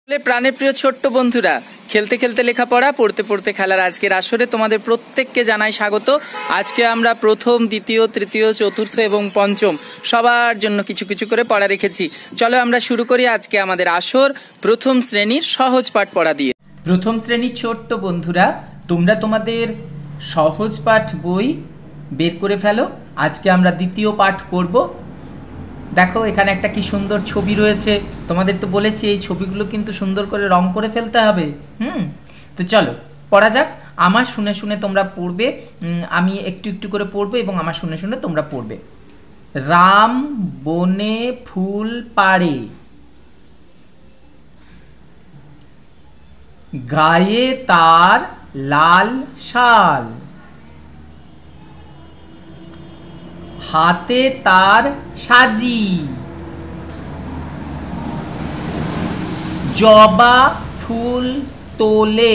প্রাণের প্রিয় ছোট্ট বন্ধুরা, খেলতে খেলতে লেখাপড়া, পড়তে পড়তে খেলার আজকের আসরে তোমাদের প্রত্যেককে জানাই স্বাগত। আজকে আমরা প্রথম, দ্বিতীয়, তৃতীয়, চতুর্থ এবং পঞ্চম সবার জন্য কিছু কিছু করে পড়া রেখেছি। চলো আমরা শুরু করি আজকে আমাদের আসর প্রথম শ্রেণীর সহজ পাঠ পড়া দিয়ে। প্রথম শ্রেণীর ছোট্ট বন্ধুরা, তোমরা তোমাদের সহজ পাঠ বই বের করে ফেলো। আজকে আমরা দ্বিতীয় পাঠ পড়ব। দেখো এখানে একটা কি সুন্দর ছবি রয়েছে। তোমাদের তো বলেছি এই ছবিগুলো কিন্তু সুন্দর করে রং করে ফেলতে হবে। তো চলো পড়া যাক। আমার শুনে শুনে তোমরা পড়বে, আমি একটু একটু করে পড়বো এবং আমার শুনে শুনে তোমরা পড়বে। রাম বনে ফুল পাড়ে, গায়ে তার লাল শাল, হাতে তার সাজি, জবা ফুল তোলে,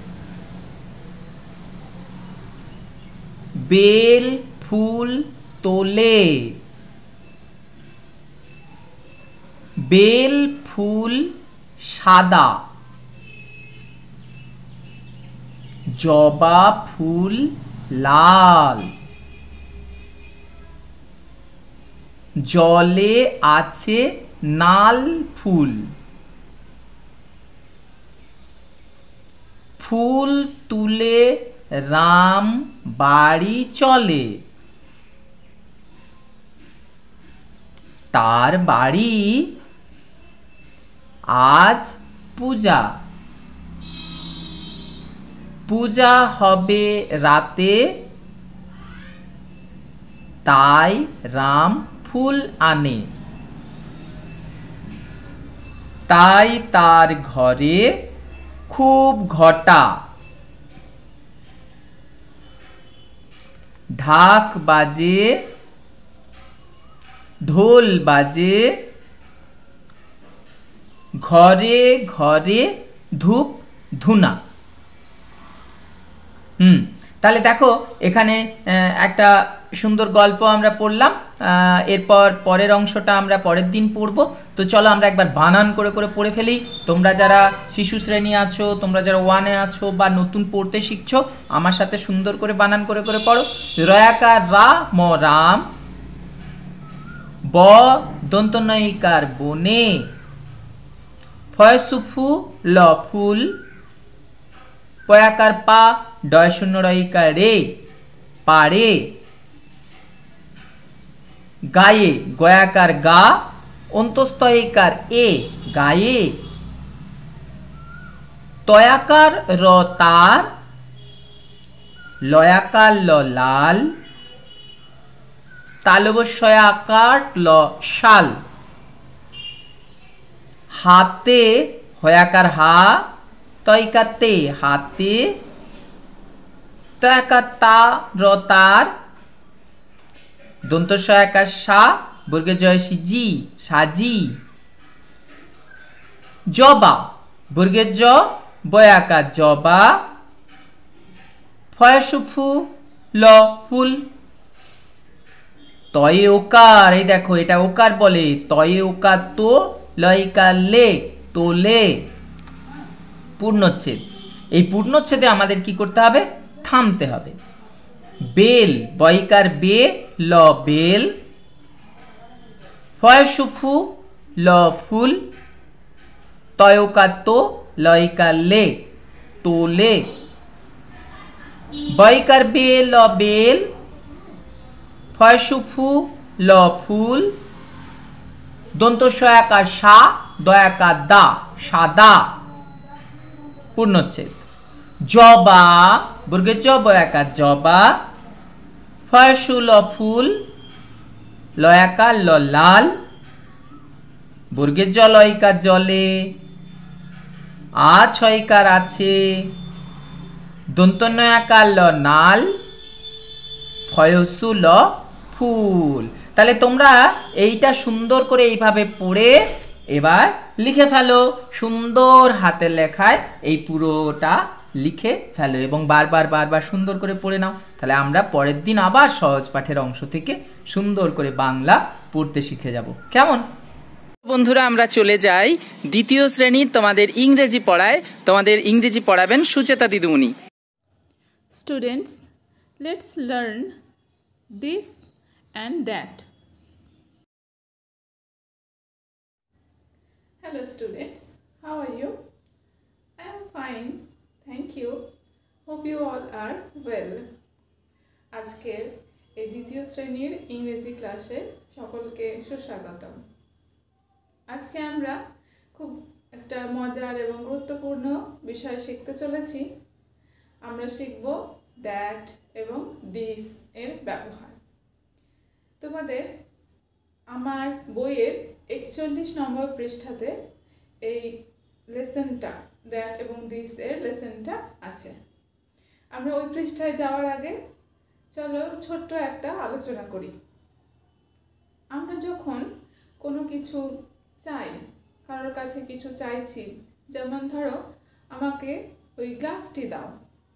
বেল ফুল তোলে, বেল ফুল সাদা, জবা ফুল লাল, জলে আছে নাল ফুল, ফুল তুলে রাম বাড়ি চলে, তার বাড়ি আজ পূজা, পূজা হবে রাতে, তাই রাম ফুল আনে, তাই তার ঘরে খুব ঘটা, ঢাক বাজে, ঢোল বাজে, ঘরে ঘরে ধূপ ধুনা। তাহলে দেখো এখানে একটা সুন্দর গল্প আমরা পড়লাম। এরপর পরের অংশটা আমরা পরের দিন পড়বো। তো চলো আমরা একবার বানান করে করে পড়ে ফেলি। তোমরা যারা শিশু শ্রেণী আছো, তোমরা যারা 1-এ আছো বা নতুন পড়তে শিখছো, আমার সাথে সুন্দর করে বানান করে করে পড়ো। রয়াকার রা ম রাম, ব দন্ত নইকার বনে, ফয়সুফু ল ফুল, পয়াকার পা ডয় শূন্য রইকার রে পারে, গায়ে গয়াকার গা অন্তস্তয়িকার এ গায়ে, তয়াকার র তার, লয়াকার ল লাল, তালবস্বয়াকার ল শাল, হাতে হয়াকার হা তয়কাতে হাতে, তয়াকার তা র তার, দন্তস্বয়াকার সা বর্গে জয়সী জি সাজি, জবা বর্গের জ বয়াকার জবা, ফয়সুফু ল ফুল, তয়ে ওকার, এই দেখো এটা ওকার বলে, তয়ে ওকার তো লয়কার লে তোলে, পূর্ণচ্ছেদ। এই পূর্ণচ্ছেদে আমাদের কি করতে হবে? থামতে হবে। বেল বয়কার বে ল বেল, ফয়সুফু ল ফুল, তয়কার তো লয়কার লে তোলে, বয়কার বে ল বেল, ফয়সুফু ল ফুল, দন্তস্বয়াকার সা দয়াকার দা সাদা, পূর্ণচ্ছেদ। জবা বর্গের জ বয়াকার জবা, ফয়সুল ফুল, লয়াকার ল লাল, বর্গের জ লয়কার জলে, আ ছয়কার আছে, দন্তনয়াকার ল নাল, ফয়সুল ফুল। তাহলে তোমরা এইটা সুন্দর করে এইভাবে পড়ে এবার লিখে ফেলো। সুন্দর হাতের লেখায় এই পুরোটা লিখে ফেলো এবং বারবার বারবার সুন্দর করে পড়ে নাও। তাহলে আমরা পরের দিন আবার সহজ পাঠের অংশ থেকে সুন্দর করে বাংলা পড়তে শিখে যাব। কেমন? বন্ধুরা আমরা চলে যাই দ্বিতীয় শ্রেণীর তোমাদের ইংরেজি পড়ায়। তোমাদের ইংরেজি পড়াবেন সুচেতা দিদিমণি। Students, let's learn this and that. Hello students, how are you? I am fine, thank you. Hope you all are well. আজকের এই দ্বিতীয় শ্রেণীর ইংরেজি ক্লাসে সকলকে সুস্বাগতম। আজকে আমরা খুব একটা মজার এবং গুরুত্বপূর্ণ বিষয় শিখতে চলেছি। আমরা শিখব দ্যাট এবং দিস এর ব্যবহার। তোমাদের আমার বইয়ের 41 নম্বর পৃষ্ঠাতে এই লেসনটা দ্যাট এবং দিস এর লেসনটা আছে। আমরা ওই পৃষ্ঠায় যাওয়ার আগে চলো ছোট্ট একটা আলোচনা করি। আমরা যখন কোনো কিছু চাই, কারোর কাছে কিছু চাইছি, যেমন ধরো আমাকে ওই গ্লাসটি দাও,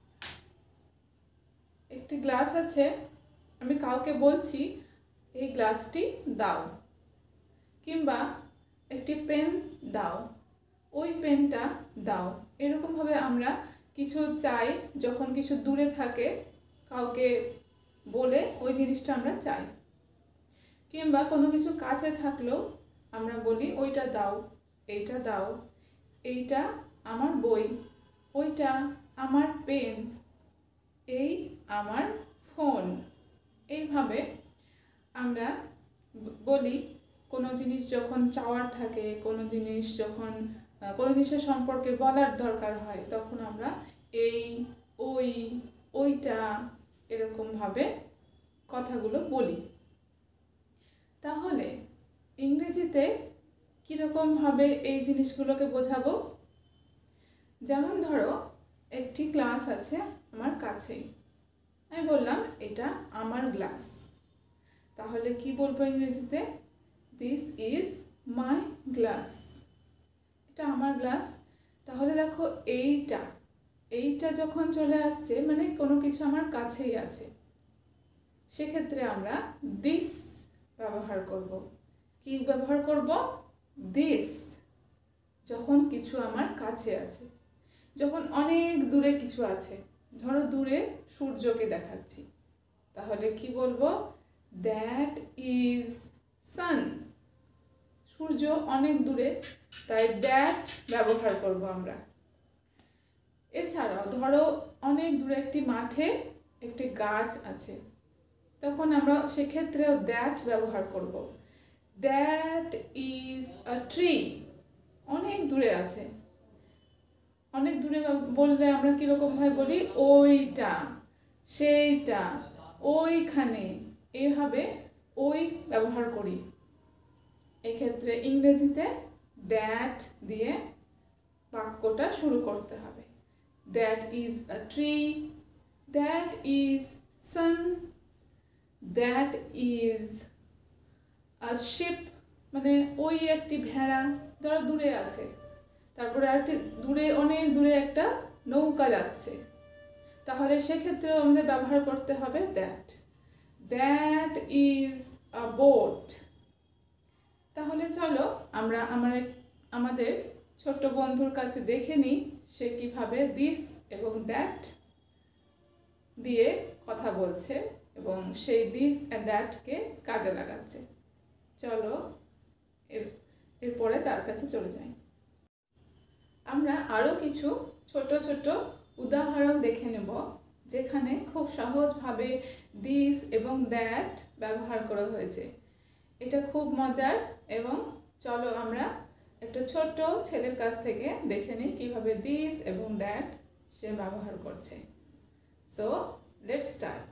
একটি গ্লাস আছে, আমি কাউকে বলছি এই গ্লাসটি দাও, কিংবা একটি পেন দাও, ওই পেনটা দাও। এরকমভাবে আমরা কিছু চাই, যখন কিছু দূরে থাকে কাউকে বলে ওই জিনিসটা আমরা চাই। কিংবা কোনো কিছু কাছে থাকলেও আমরা বলি ওইটা দাও, এইটা দাও, এইটা আমার বই, ওইটা আমার পেন, এই আমার ফোন। এইভাবে আমরা বলি কোনো জিনিস যখন চাওয়ার থাকে, কোনো জিনিস যখন কোনো জিনিসের সম্পর্কে বলার দরকার হয়, তখন আমরা এই, ওই, ওইটা এরকমভাবে কথাগুলো বলি। তাহলে ইংরেজিতে কীরকমভাবে এই জিনিসগুলোকে বোঝাবো? যেমন ধরো একটি গ্লাস আছে আমার কাছেই, আমি বললাম এটা আমার গ্লাস, তাহলে কি বলবো ইংরেজিতে? দিস ইজ মাই গ্লাস, এটা আমার গ্লাস। তাহলে দেখো এইটা, এইটা যখন চলে আসছে মানে কোনো কিছু আমার কাছেই আছে, সেক্ষেত্রে আমরা দিস ব্যবহার করব। কি ব্যবহার করব? দিস। যখন কিছু আমার কাছে আছে, যখন অনেক দূরে কিছু আছে, ধরো দূরে সূর্যকে দেখাচ্ছি, তাহলে কি বলবো? দ্যাট ইজ সান। সূর্য অনেক দূরে, তাই দ্যাট ব্যবহার করব আমরা। এছাড়াও ধরো অনেক দূরে একটি মাঠে একটি গাছ আছে, তখন আমরা সেক্ষেত্রেও দ্যাট ব্যবহার করব। That is a tree. অনেক দূরে আছে, অনেক দূরে বললে আমরা কীরকমভাবে বলি? ওইটা, সেইটা, ওইখানে, এইভাবে ওই ব্যবহার করি। এক্ষেত্রে ইংরেজিতে দ্যাট দিয়ে বাক্যটা শুরু করতে হবে। That is a tree, that is sun, that is a ship, মানে ওই একটি ভেড়া, ধরো দূরে আছে, তারপরে আরেকটি দূরে, অনেক দূরে একটা নৌকা যাচ্ছে, তাহলে সেক্ষেত্রেও আমাদের ব্যবহার করতে হবে that. That is a boat. তাহলে চলো আমরা আমাদের ছোট্ট বন্ধুর কাছে দেখে নিই সে কিভাবে দিস এবং দ্যাট দিয়ে কথা বলছে এবং সেই দিস অ্যান্ড দ্যাটকে কাজে লাগাচ্ছে। চলো এরপরে তার কাছে চলে যাই। আমরা আরও কিছু ছোট ছোট উদাহরণ দেখে নেব, যেখানে খুব সহজভাবে দিস এবং দ্যাট ব্যবহার করা হয়েছে। এটা খুব মজার, এবং চলো আমরা একটা ছোট্ট ছেলের কাছ থেকে দেখে নিই কীভাবে দিস এবং দ্যাট সে ব্যবহার করছে। So let's start.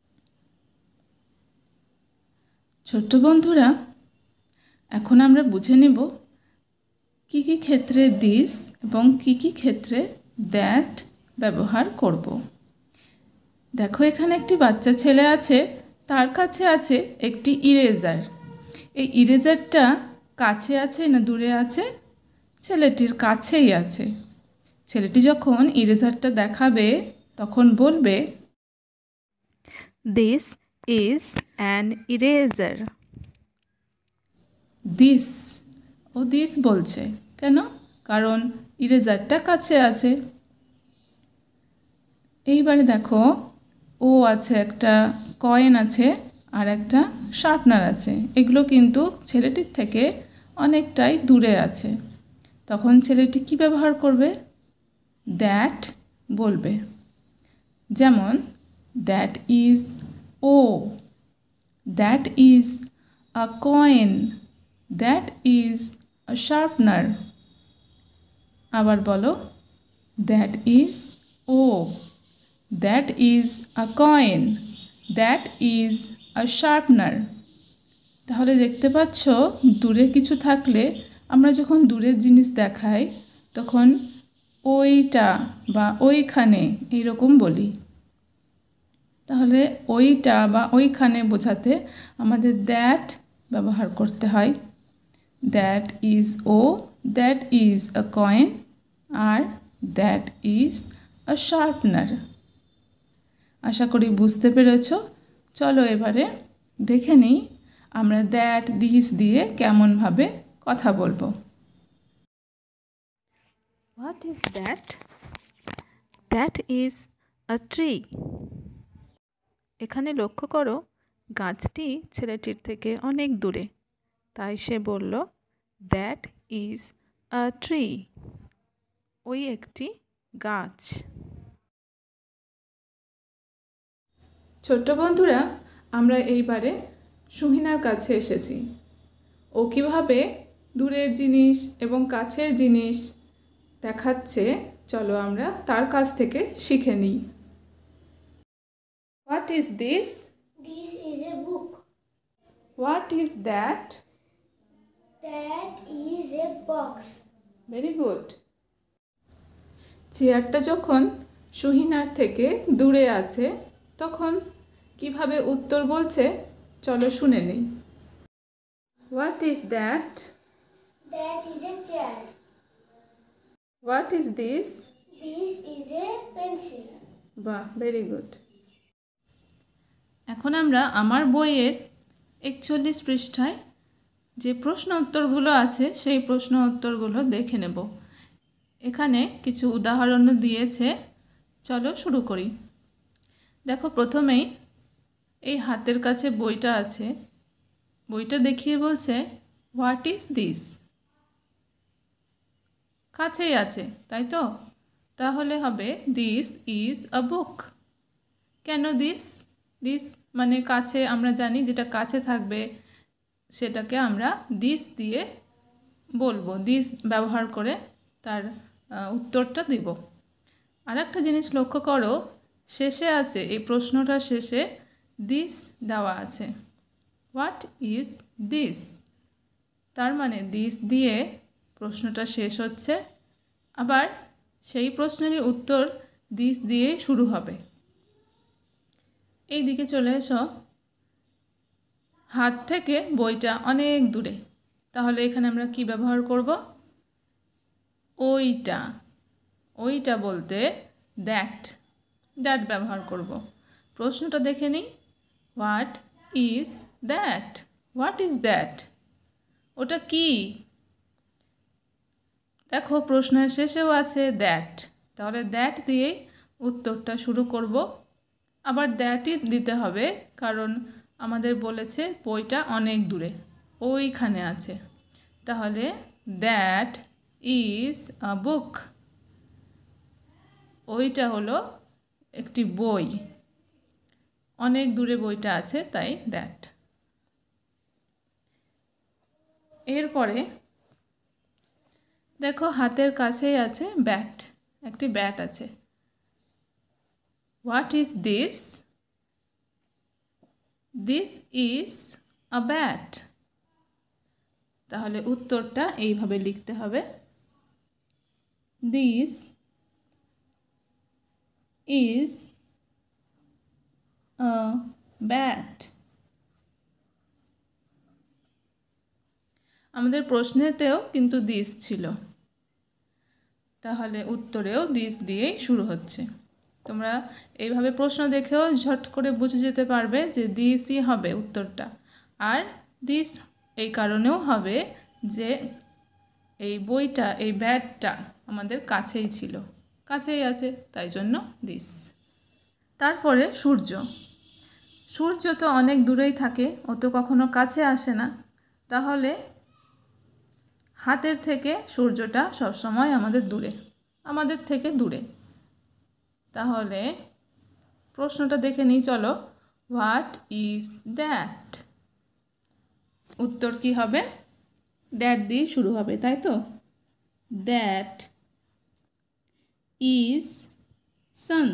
ছোট্ট বন্ধুরা, এখন আমরা বুঝে নেব কি কি ক্ষেত্রে দিস এবং কি কি ক্ষেত্রে দ্যাট ব্যবহার করব। দেখো এখানে একটি বাচ্চা ছেলে আছে, তার কাছে আছে একটি ইরেজার। এই ইরেজারটা কাছে আছে না দূরে আছে? ছেলেটির কাছেই আছে। ছেলেটি যখন ইরেজারটা দেখাবে তখন বলবে this is an eraser. This ও দিস বলছে কেন? কারণ ইরেজারটা কাছে আছে। এইবারে দেখো ও আছে, একটা কয়েন আছে আর একটা শার্পনার আছে। এগুলো কিন্তু ছেলেটির থেকে অনেকটাই দূরে আছে। তখন ছেলেটি কি ব্যবহার করবে? দ্যাট বলবে। যেমন দ্যাট ইজ ও, that is a coin, that is a sharpener. আবার বলো দ্যাট ইজ ও, that is a coin, that is a sharpener. তাহলে দেখতে পাচ্ছ দূরে কিছু থাকলে আমরা যখন দূরের জিনিস দেখাই তখন ওইটা বা ওইখানে এইরকম বলি। তাহলে ওইটা বা ওইখানে বোঝাতে আমাদের দ্যাট ব্যবহার করতে হয়। দ্যাট ইজ ও, দ্যাট ইজ আ কয়েন আর দ্যাট ইজ আ শার্পনার। আশা করি বুঝতে পেরেছ। চলো এবারে দেখে নিই আমরা দ্যাট দিস দিয়ে কেমনভাবে কথা বলবো। What is that? That is a tree. এখানে লক্ষ্য করো গাছটি ছেলেটির থেকে অনেক দূরে, তাই সে বলল দ্যাট ইজ আ ট্রি। ওই একটি গাছ। ছোট্ট বন্ধুরা, আমরা এইবারে সুহিনার কাছে এসেছি। ও কীভাবে দূরের জিনিস এবং কাছের জিনিস দেখাচ্ছে, চলো আমরা তার কাছ থেকে শিখে নিই। What is this? This is a book. What is that? That is a box. Very good. চেয়ারটা যখন সুহিনার থেকে দূরে আছে তখন কিভাবে উত্তর বলছে চলো শুনে নিই। What is that? That is a chair. What is this? This is a pencil. বাহ, ভেরি গুড। এখন আমরা আমার বইয়ের 41 পৃষ্ঠায় যে প্রশ্ন উত্তরগুলো আছে সেই প্রশ্ন উত্তরগুলো দেখে নেব। এখানে কিছু উদাহরণ দিয়েছে, চলো শুরু করি। দেখো প্রথমেই এই হাতের কাছে বইটা আছে, বইটা দেখিয়ে বলছে হোয়াট ইজ দিস। কাছেই আছে তাই তো, তাহলে হবে দিস ইজ আ বুক। কেন দিস? দিস মানে কাছে, আমরা জানি যেটা কাছে থাকবে সেটাকে আমরা দিস দিয়ে বলবো, দিস ব্যবহার করে তার উত্তরটা দিব। আর একটা জিনিস লক্ষ্য করো, শেষে আছে, এই প্রশ্নটার শেষে দিস দেওয়া আছে। What is this? তার মানে দিস দিয়ে প্রশ্নটা শেষ হচ্ছে, আবার সেই প্রশ্নেরই উত্তর দিস দিয়েই শুরু হবে। এই দিকে চলে এসো। হাত থেকে বইটা অনেক দূরে, তাহলে এখানে আমরা কি ব্যবহার করব? ওইটা। ওইটা বলতে দ্যাট, দ্যাট ব্যবহার করব। প্রশ্নটা দেখে নিই, what is that? What is that? ওটা কি? দেখো প্রশ্নের শেষেও আছে দ্যাট, তাহলে দ্যাট দিয়েই উত্তরটা শুরু করব। আবার দ্যাটই দিতে হবে কারণ আমাদের বলেছে বইটা অনেক দূরে, ওইখানে আছে। তাহলে দ্যাট ইজ আ বুক। ওইটা হলো একটি বই, অনেক দূরে বইটা আছে, তাই দ্যাট। এরপরে দেখো হাতের কাছেই আছে ব্যাট, একটি ব্যাট আছে। What is this? This is a bat. তাহলে উত্তরটা এইভাবে লিখতে হবে, দিস ইজ আ ব্যাট। আমাদের প্রশ্নেতেও কিন্তু দিস ছিল, তাহলে উত্তরেও দিস দিয়েই শুরু হচ্ছে। তোমরা এইভাবে প্রশ্ন দেখেও ঝট করে বুঝে যেতে পারবে যে দিসই হবে উত্তরটা। আর দিস এই কারণেও হবে যে এই বইটা, এই ব্যাগটা আমাদের কাছেই ছিল, কাছেই আছে, তাই জন্য দিস। তারপরে সূর্য। সূর্য তো অনেক দূরেই থাকে, ও তো কখনো কাছে আসে না, তাহলে হাতের থেকে সূর্যটা সবসময় আমাদের থেকে দূরে। তাহলে প্রশ্নটা দেখে নিই, চলো। What is that? উত্তর কি হবে? দ্যাট দিয়ে শুরু হবে, তাই তো? That is sun.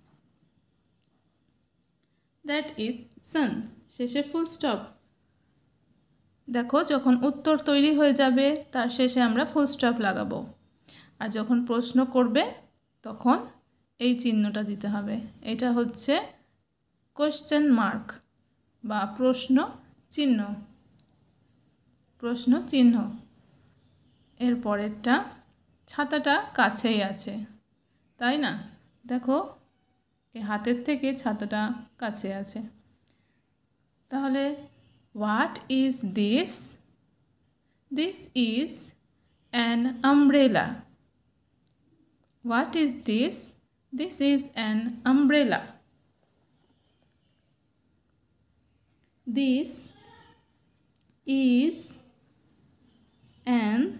That is sun, শেষে ফুল স্টপ। দেখো, যখন উত্তর তৈরি হয়ে যাবে তার শেষে আমরা ফুল স্টপ লাগাবো, আর যখন প্রশ্ন করবে তখন এই চিহ্নটা দিতে হবে। এটা হচ্ছে কোয়েশ্চেন মার্ক বা প্রশ্ন চিহ্ন। এর পরেরটা, ছাতাটা কাছেই আছে, তাই না? দেখো, এই হাতের থেকে ছাতাটা কাছে আছে। তাহলে what is this? This is an umbrella. What is this? This is an umbrella. This is an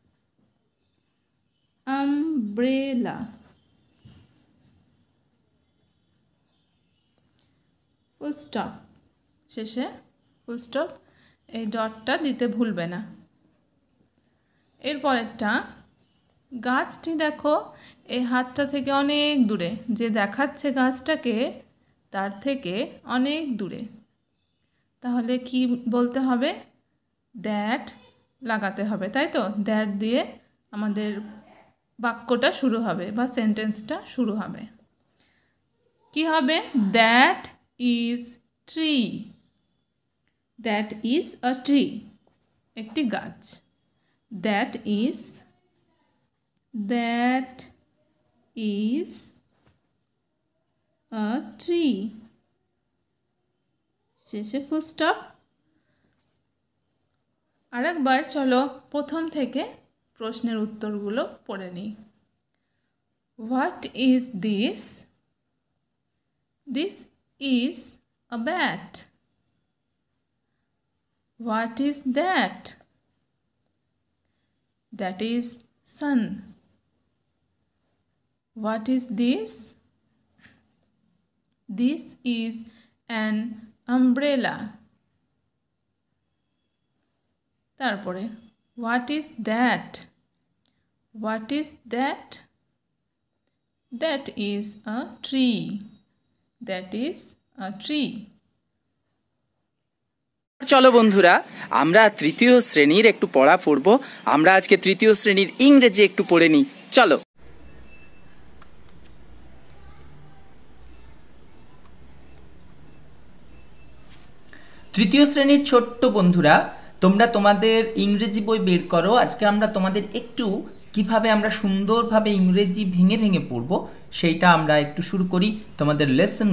umbrella. Full stop. শেষে ফুল স্টপ, এই ডটটা দিতে ভুলবে না। এরপরেরটা, গাছটি দেখো এই হাতটা থেকে অনেক দূরে, যে দেখাচ্ছে গাছটাকে তার থেকে অনেক দূরে। তাহলে কি বলতে হবে? দ্যাট লাগাতে হবে, তাই তো? দ্যাট দিয়ে আমাদের বাক্যটা শুরু হবে বা সেন্টেন্সটা শুরু হবে। কি হবে? That is tree. That is a tree, একটি গাছ। দ্যাট ইজ আ ট্রি, শেষে ফুল স্টপ। আরেকবার চলো প্রথম থেকে প্রশ্নের উত্তরগুলো পড়ে নিই। What is this? This is a bat. What is that? That is sun. What is this? This is an umbrella. তারপরে what is that? What is that? That is a tree. That is a tree. চলো বন্ধুরা, আমরা তৃতীয় শ্রেণীর একটু পড়া পড়ব। আমরা আজকে তৃতীয় শ্রেণীর ইংরেজি একটু পড়ে নিই, চলো। তৃতীয় শ্রেণীর ছোট্ট বন্ধুরা, তোমরা তোমাদের ইংরেজি বই বের করো। আজকে আমরা তোমাদের একটু কিভাবে আমরা সুন্দরভাবে ইংরেজি ভেঙে ভেঙে পড়ব সেইটা আমরা একটু শুরু করি। তোমাদের লেসন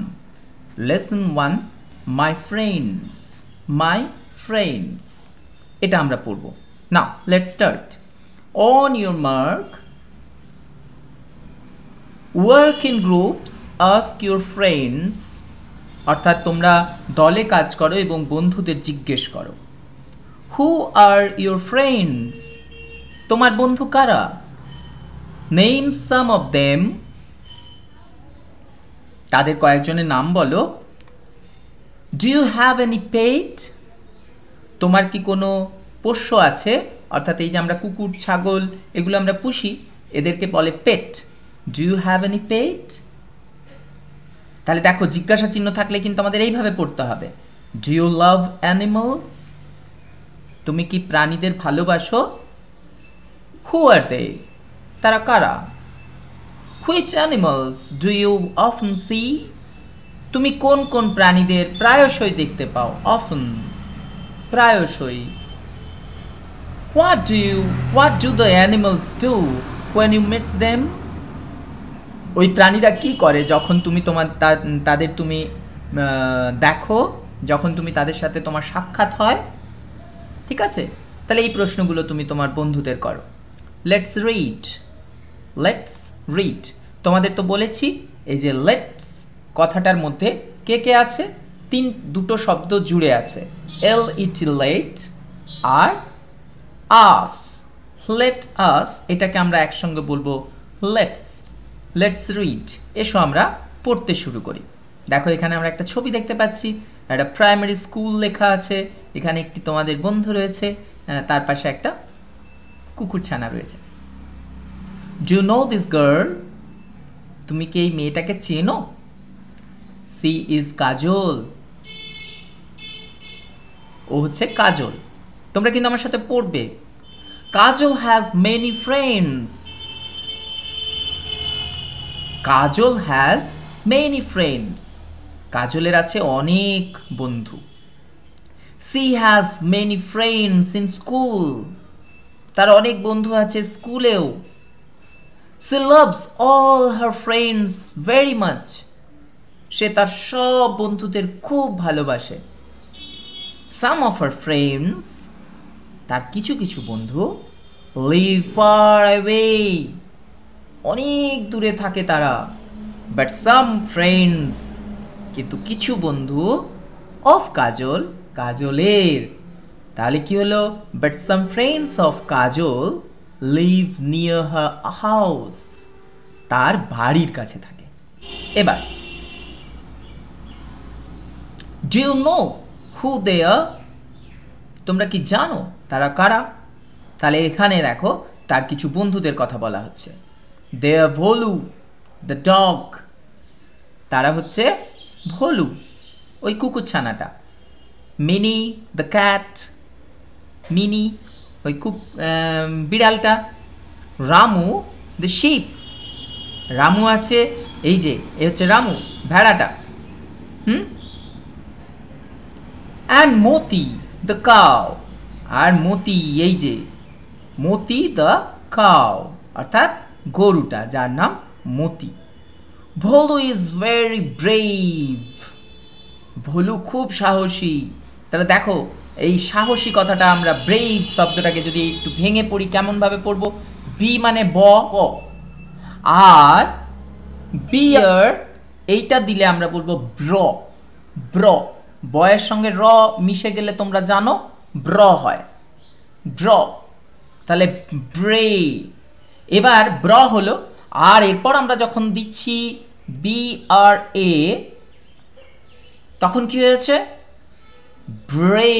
1 মাই ফ্রেন্ডস, এটা আমরা পড়ব। Now let's start. On your mark, work in groups, ask your friends, অর্থাৎ তোমরা দলে কাজ করো এবং বন্ধুদের জিজ্ঞেস করো। হু আর ইউর ফ্রেন্ডস, তোমার বন্ধু কারা? নেম সাম অফ দেম, তাদের কয়েকজনের নাম বলো। Do you have any pet, তোমার কি কোনো পোষ্য আছে? অর্থাৎ এই যে আমরা কুকুর ছাগল এগুলো আমরা পুষি, এদেরকে বলে pet. Do you have any pet? তাহলে দেখো, জিজ্ঞাসা চিহ্ন থাকলে কিন্তু আমাদের এইভাবে পড়তে হবে। ডু ইউ লাভ অ্যানিমালস, তুমি কি প্রাণীদের ভালোবাসো? হু আর দে, তারা কারা? Which animals do you often see, তুমি কোন কোন প্রাণীদের প্রায়শই দেখতে পাও? অফেন, প্রায়শই। What do the animals do when you met them, ওই প্রাণীরা কি করে যখন তুমি তাদের তুমি দেখো, যখন তুমি তাদের সাথে তোমার সাক্ষাৎ হয়? ঠিক আছে, তাহলে এই প্রশ্নগুলো তুমি তোমার বন্ধুদের করো। Let's read, let's read. তোমাদের তো বলেছি এই যে লেটস কথাটার মধ্যে কে কে আছে, দুটো শব্দ জুড়ে আছে, LET লেট আর আস। লেট আস এটাকে আমরা একসঙ্গে বলবো লেটস। লেটস রিড, এসো আমরা পড়তে শুরু করি। দেখো এখানে আমরা একটা ছবি দেখতে পাচ্ছি, একটা প্রাইমারি স্কুল লেখা আছে, এখানে একটি তোমাদের বন্ধু রয়েছে, তার পাশে একটা কুকুরছানা রয়েছে। Do you know this girl? তুমি কি এই মেয়েটাকে চেনো? সি ইজ কাজল। ও হচ্ছে কাজল। তোমরা কিন্তু আমার সাথে পড়বে। Kajal has many friends. Kajal has many friends. কাজলের আছে অনেক বন্ধু। She has many friends in school. তার অনেক বন্ধু আছে স্কুলেও। She loves all her friends very much. সে তার সব বন্ধুদের খুব ভালোবাসে। সাম অফ হার ফ্রেন্ডস, তার কিছু কিছু বন্ধু, লিভ ফার অ্যাওয়ে, অনেক দূরে থাকে তারা। বাট সাম ফ্রেন্ডস, কিন্তু কিছু বন্ধু, অফ কাজল, কাজলের। তাহলে কি হলো? But some friends of Kajal live near her house, তার বাড়ির কাছে থাকে। এবার do you know who they are? তোমরা কি জানো তারা কারা? তাহলে এখানে দেখো তার কিছু বন্ধুদের কথা বলা হচ্ছে। They are Bholu the dog, তারা হচ্ছে ভোলু ওই কুকুরছানাটা। মিনি দ্য ক্যাট, মিনি ওই বিড়ালটা। রামু দ্য শিপ, রামু আছে এই যে এ হচ্ছে রামু ভেড়াটা। অ্যান্ড মতি দ্য কাউ, আর মতি এই যে মতি দ্য কাউ অর্থাৎ গরুটা যার নাম Moti. Bholu is very brave, Bholu খুব সাহসী। তাহলে দেখো এই সাহসী কথাটা আমরা ব্রেভ শব্দটাকে যদি একটু ভেঙে পড়ি কেমনভাবে পড়বো? বি মানে ব, আর বিয়ার এইটা দিলে আমরা বলবো ব্র। ব্র, বয়ের সঙ্গে র মিশে গেলে তোমরা জানো ব্র হয়, ব্র। তাহলে ব্রে, এবার ব্র হলো। আর এরপর আমরা যখন দিচ্ছি BRA তখন কি হয়েছে? ব্রে,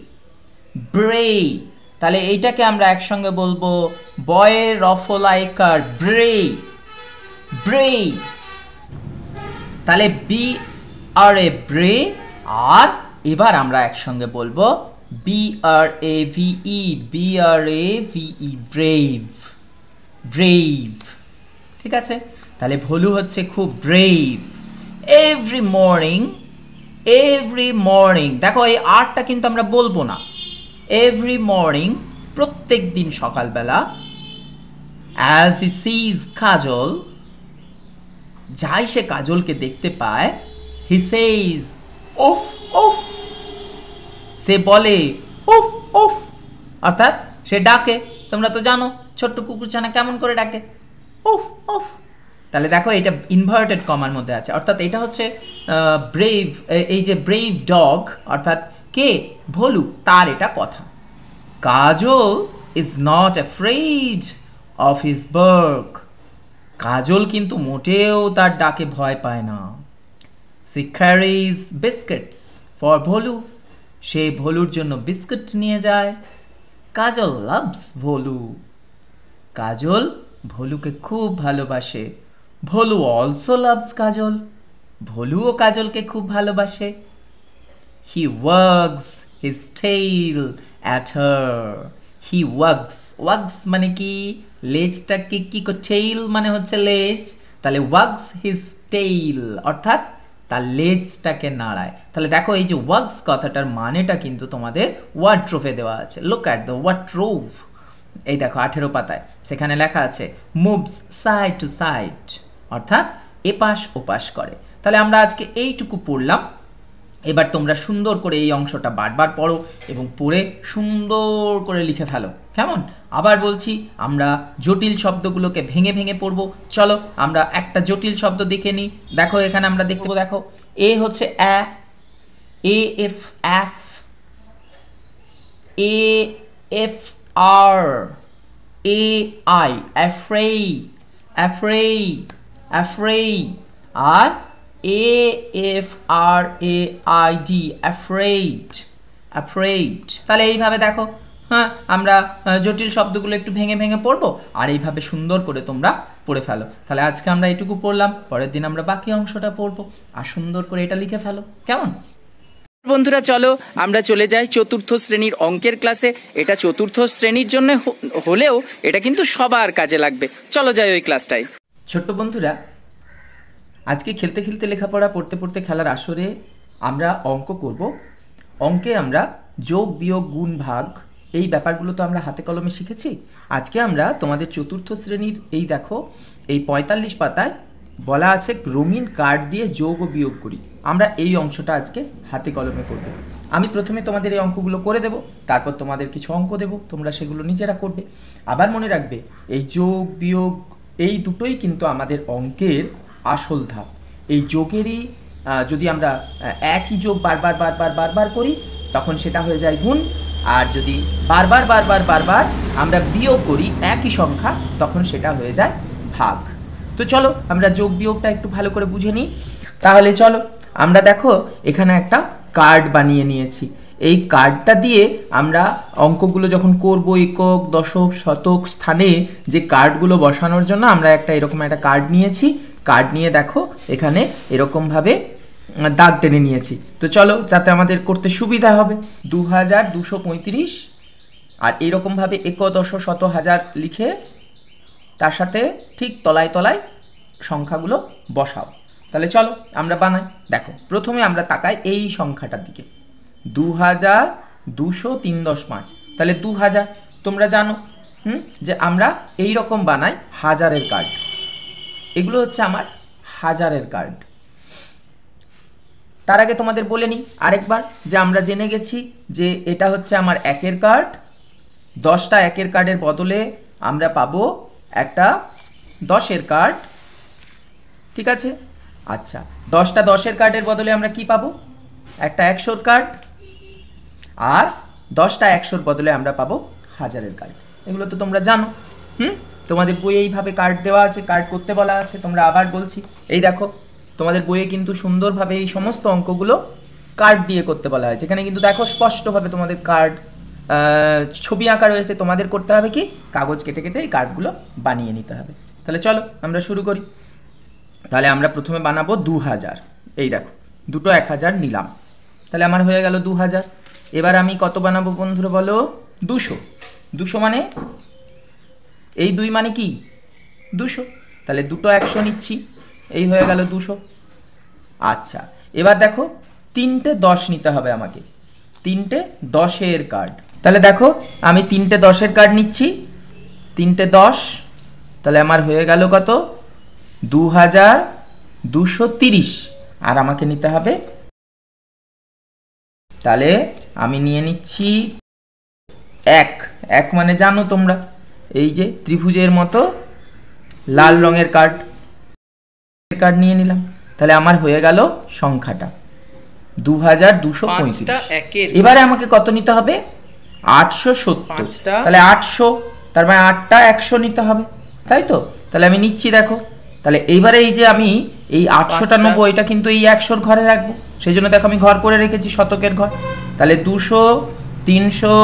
ব্রে। তাহলে এইটাকে আমরা একসঙ্গে বলবো বয়ের রফলাইকার ব্রে, ব্রে। তাহলে BRA ব্রে। আর এবার আমরা একসঙ্গে বলবো BRAVE, BRAVE ব্রেভ, ব্রেভ। ঠিক আছে? তাহলে ভোলু হচ্ছে খুব brave. Every morning, every morning, দেখো এই আরটা কিন্তু আমরা বলবো না। এভরি মর্নিং, প্রত্যেক দিন সকালবেলা। অ্যাজ হি সিজ কাজল, যাই সে কাজলকে দেখতে পায়। হি সেইজ উফ উফ, সে বলে উফ উফ, অর্থাৎ সে ডাকে। তোমরা তো জানো ছোট্ট কুকুরছানা কেমন করে ডাকে, উফ উফ। তাহলে দেখো এটা ইনভার্টেড কমার মধ্যে আছে, অর্থাৎ এটা হচ্ছে ব্রেভ। এই যে ব্রেভ ডগ অর্থাৎ কে? ভোলু, তার এটা কথা। Kajal is not afraid of his bark, Kajal কিন্তু মোটেও তার ডাকে ভয় পায় না। She carries biscuits for Bholu, সে ভোলুর জন্য বিস্কুট নিয়ে যায়। কাজল লাভস ভোলু, কাজল ভোলুকে খুব ভালোবাসে। ভোলু অলসো লাভস কাজল, ভোলুও কাজলকে খুব ভালোবাসে। He wags his tail at her, he wags, wags মানে কি? লেজটাকে কি, টেইল মানে হচ্ছে লেজ, তাহলে ওয়াগস হিজ টেইল অর্থাৎ তার লেজটাকে নাড়ায়। তাহলে দেখো এই যে ওয়াগস কথাটার মানেটা কিন্তু তোমাদের ওয়ার্ড্রোভে দেওয়া আছে। লুক অ্যাট দ্য ওয়ার্ড্রোভ, এই দেখো 18 পাতায়, সেখানে লেখা আছে মুভস সাইড টু সাইড, অর্থাৎ এপাশ ওপাশ করে। তাহলে আমরা আজকে এইটুকু পড়লাম। এবার তোমরা সুন্দর করে এই অংশটা বারবার পড়ো এবং পড়ে সুন্দর করে লিখে ফেলো, কেমন? আবার বলছি, আমরা জটিল শব্দগুলোকে ভেঙে ভেঙে পড়বো। চলো আমরা একটা জটিল শব্দ দেখে নিই। দেখো এখানে আমরা দেখতে পাবো, দেখো এ হচ্ছে A F F, A F R, A I afraid, afraid, afraid, আর A F R A I D, afraid, afraid. তাহলে এইভাবে দেখো, হ্যাঁ, আমরা জটিল শব্দগুলো একটু ভেঙে ভেঙে পড়বো আর এইভাবে সুন্দর করে তোমরা পড়ে ফেলো। তাহলে আজকে আমরা এইটুকু পড়লাম, পরের দিন আমরা বাকি অংশটা পড়বো আর সুন্দর করে এটা লিখে ফেলো, কেমন? বন্ধুরা চলো আমরা চলে যাই চতুর্থ শ্রেণীর অঙ্কের ক্লাসে। এটা চতুর্থ শ্রেণীর জন্য হলেও এটা কিন্তু সবার কাজে লাগবে। চলো যাই ওই ক্লাসটাই। ছোট্ট বন্ধুরা, আজকে খেলতে খেলতে লেখাপড়া, পড়তে পড়তে খেলার আসরে আমরা অঙ্ক করব। অঙ্কে আমরা যোগ বিয়োগ গুণ ভাগ এই ব্যাপারগুলো তো আমরা হাতে কলমে শিখেছি। আজকে আমরা তোমাদের চতুর্থ শ্রেণীর এই দেখো এই 45 পাতায় বলা আছে রঙিন কার্ড দিয়ে যোগ ও বিয়োগ করি। আমরা এই অংশটা আজকে হাতে কলমে করব। আমি প্রথমে তোমাদের এই অঙ্কগুলো করে দেব, তারপর তোমাদের কিছু অঙ্ক দেব, তোমরা সেগুলো নিজেরা করবে। আবার মনে রাখবে, এই যোগ বিয়োগ এই দুটোই কিন্তু আমাদের অঙ্কের আসল ধাপ। এই যোগেরই যদি আমরা একই যোগ বারবার বারবার বারবার করি তখন সেটা হয়ে যায় গুণ, আর যদি বারবার বারবার বারবার আমরা বিয়োগ করি একই সংখ্যা তখন সেটা হয়ে যায় ভাগ। তো চলো আমরা যোগ বিয়োগটা একটু ভালো করে বুঝে নিই। তাহলে চলো আমরা দেখো এখানে একটা কার্ড বানিয়ে নিয়েছি। এই কার্ডটা দিয়ে আমরা অঙ্কগুলো যখন করব, একক, দশক, শতক স্থানে যে কার্ডগুলো বসানোর জন্য আমরা এরকম একটা কার্ড নিয়েছি। কার্ড নিয়ে দেখো এখানে এরকমভাবে দাগ টেনে নিয়েছি। তো চলো, যাতে আমাদের করতে সুবিধা হবে, 2235 আর এইরকমভাবে এক, দশ, শত, হাজার লিখে তার সাথে ঠিক তলায় তলায় সংখ্যাগুলো বসাও। তাহলে চলো আমরা বানাই। দেখো প্রথমে আমরা তাকাই এই সংখ্যাটার দিকে, 2203.5। তাহলে 2000 তোমরা জানো যে আমরা এই রকম বানাই হাজারের কার্ড। এগুলো হচ্ছে আমার হাজারের কার্ড। তার আগে তোমাদের বলে নিই আরেকবার যে আমরা জেনে গেছি যে এটা হচ্ছে আমার একের কার্ড। 10টা একের কার্ডের বদলে আমরা পাবো একটা 10-এর কার্ড, ঠিক আছে? আচ্ছা, 10টা 10-এর কার্ডের বদলে আমরা কি পাবো? একটা 100-র কার্ড। আর 10টা 100-র বদলে আমরা পাবো হাজারের কার্ড। এগুলো তো তোমরা জানো। তোমাদের বইয়ে এইভাবে কার্ড দেওয়া আছে, কার্ড করতে বলা আছে। তোমরা আবার বলছি, এই দেখো তোমাদের বইয়ে কিন্তু সুন্দরভাবে এই সমস্ত অঙ্কগুলো কার্ড দিয়ে করতে বলা হয়েছে। এখানে কিন্তু দেখো স্পষ্টভাবে তোমাদের কার্ড ছবি আঁকা রয়েছে। তোমাদের করতে হবে কি, কাগজ কেটে কেটে এই কার্ডগুলো বানিয়ে নিতে হবে। তাহলে চলো আমরা শুরু করি। তাহলে আমরা প্রথমে বানাবো 2000। এই দেখো দুটো 1000 নিলাম, তাহলে আমার হয়ে গেল 2000। এবার আমি কত বানাবো বন্ধুরা বলো? 200। 200 মানে এই 2 মানে কি 200, তাহলে দুটো 100 নিচ্ছি, এই হয়ে গেল 200। আচ্ছা, এবার দেখো 3টে 10 নিতে হবে আমাকে, 3টে 10-এর কার্ড। তাহলে দেখো আমি 3টে 10-এর কার্ড নিচ্ছি, 3টে 10, তাহলে আমার হয়ে গেল কত? 2230। আর আমাকে নিতে হবে, তাহলে আমি নিয়ে নিচ্ছি 1 মানে জানো তোমরা এই যে ত্রিভুজের মতো লাল রঙের কার্ড নিয়ে নিলাম। তাহলে আমার হয়ে গেল সংখ্যাটা 2235। এবারে আমাকে কত নিতে হবে? 870। তাহলে 800, তার মানে 8টা 100 নিতে হবে, তাই তো? তাহলে আমি নিচ্ছি, দেখো। তাহলে এইবারে এই যে আমি এই 800টা নেবো, এটা কিন্তু এই 100-র ঘরে রাখবো, সেই জন্য দেখো আমি ঘর করে রেখেছি, শতকের ঘর। তাহলে 200, 300,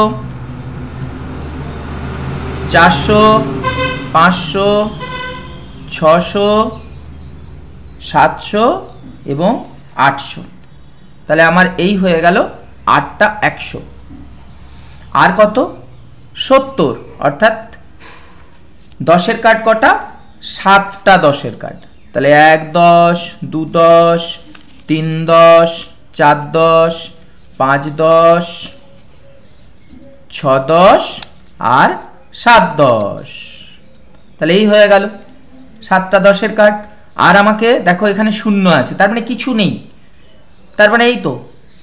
400, 500, 600, 700 এবং 800। তাহলে আমার এই হয়ে গেল 8টা 100। আর কত? 70, অর্থাৎ 10-এর কার্ড কটা? 7টা 10-এর কার্ড। তাহলে 1 10, 2 10, 3 10, 4 10, 5 10, 6 10 আর 7 10। তাহলে এই হয়ে গেল 7টা 10-এর কার্ড। আর আমাকে দেখো এখানে শূন্য আছে, তার মানে কিছু নেই, তার মানে এই তো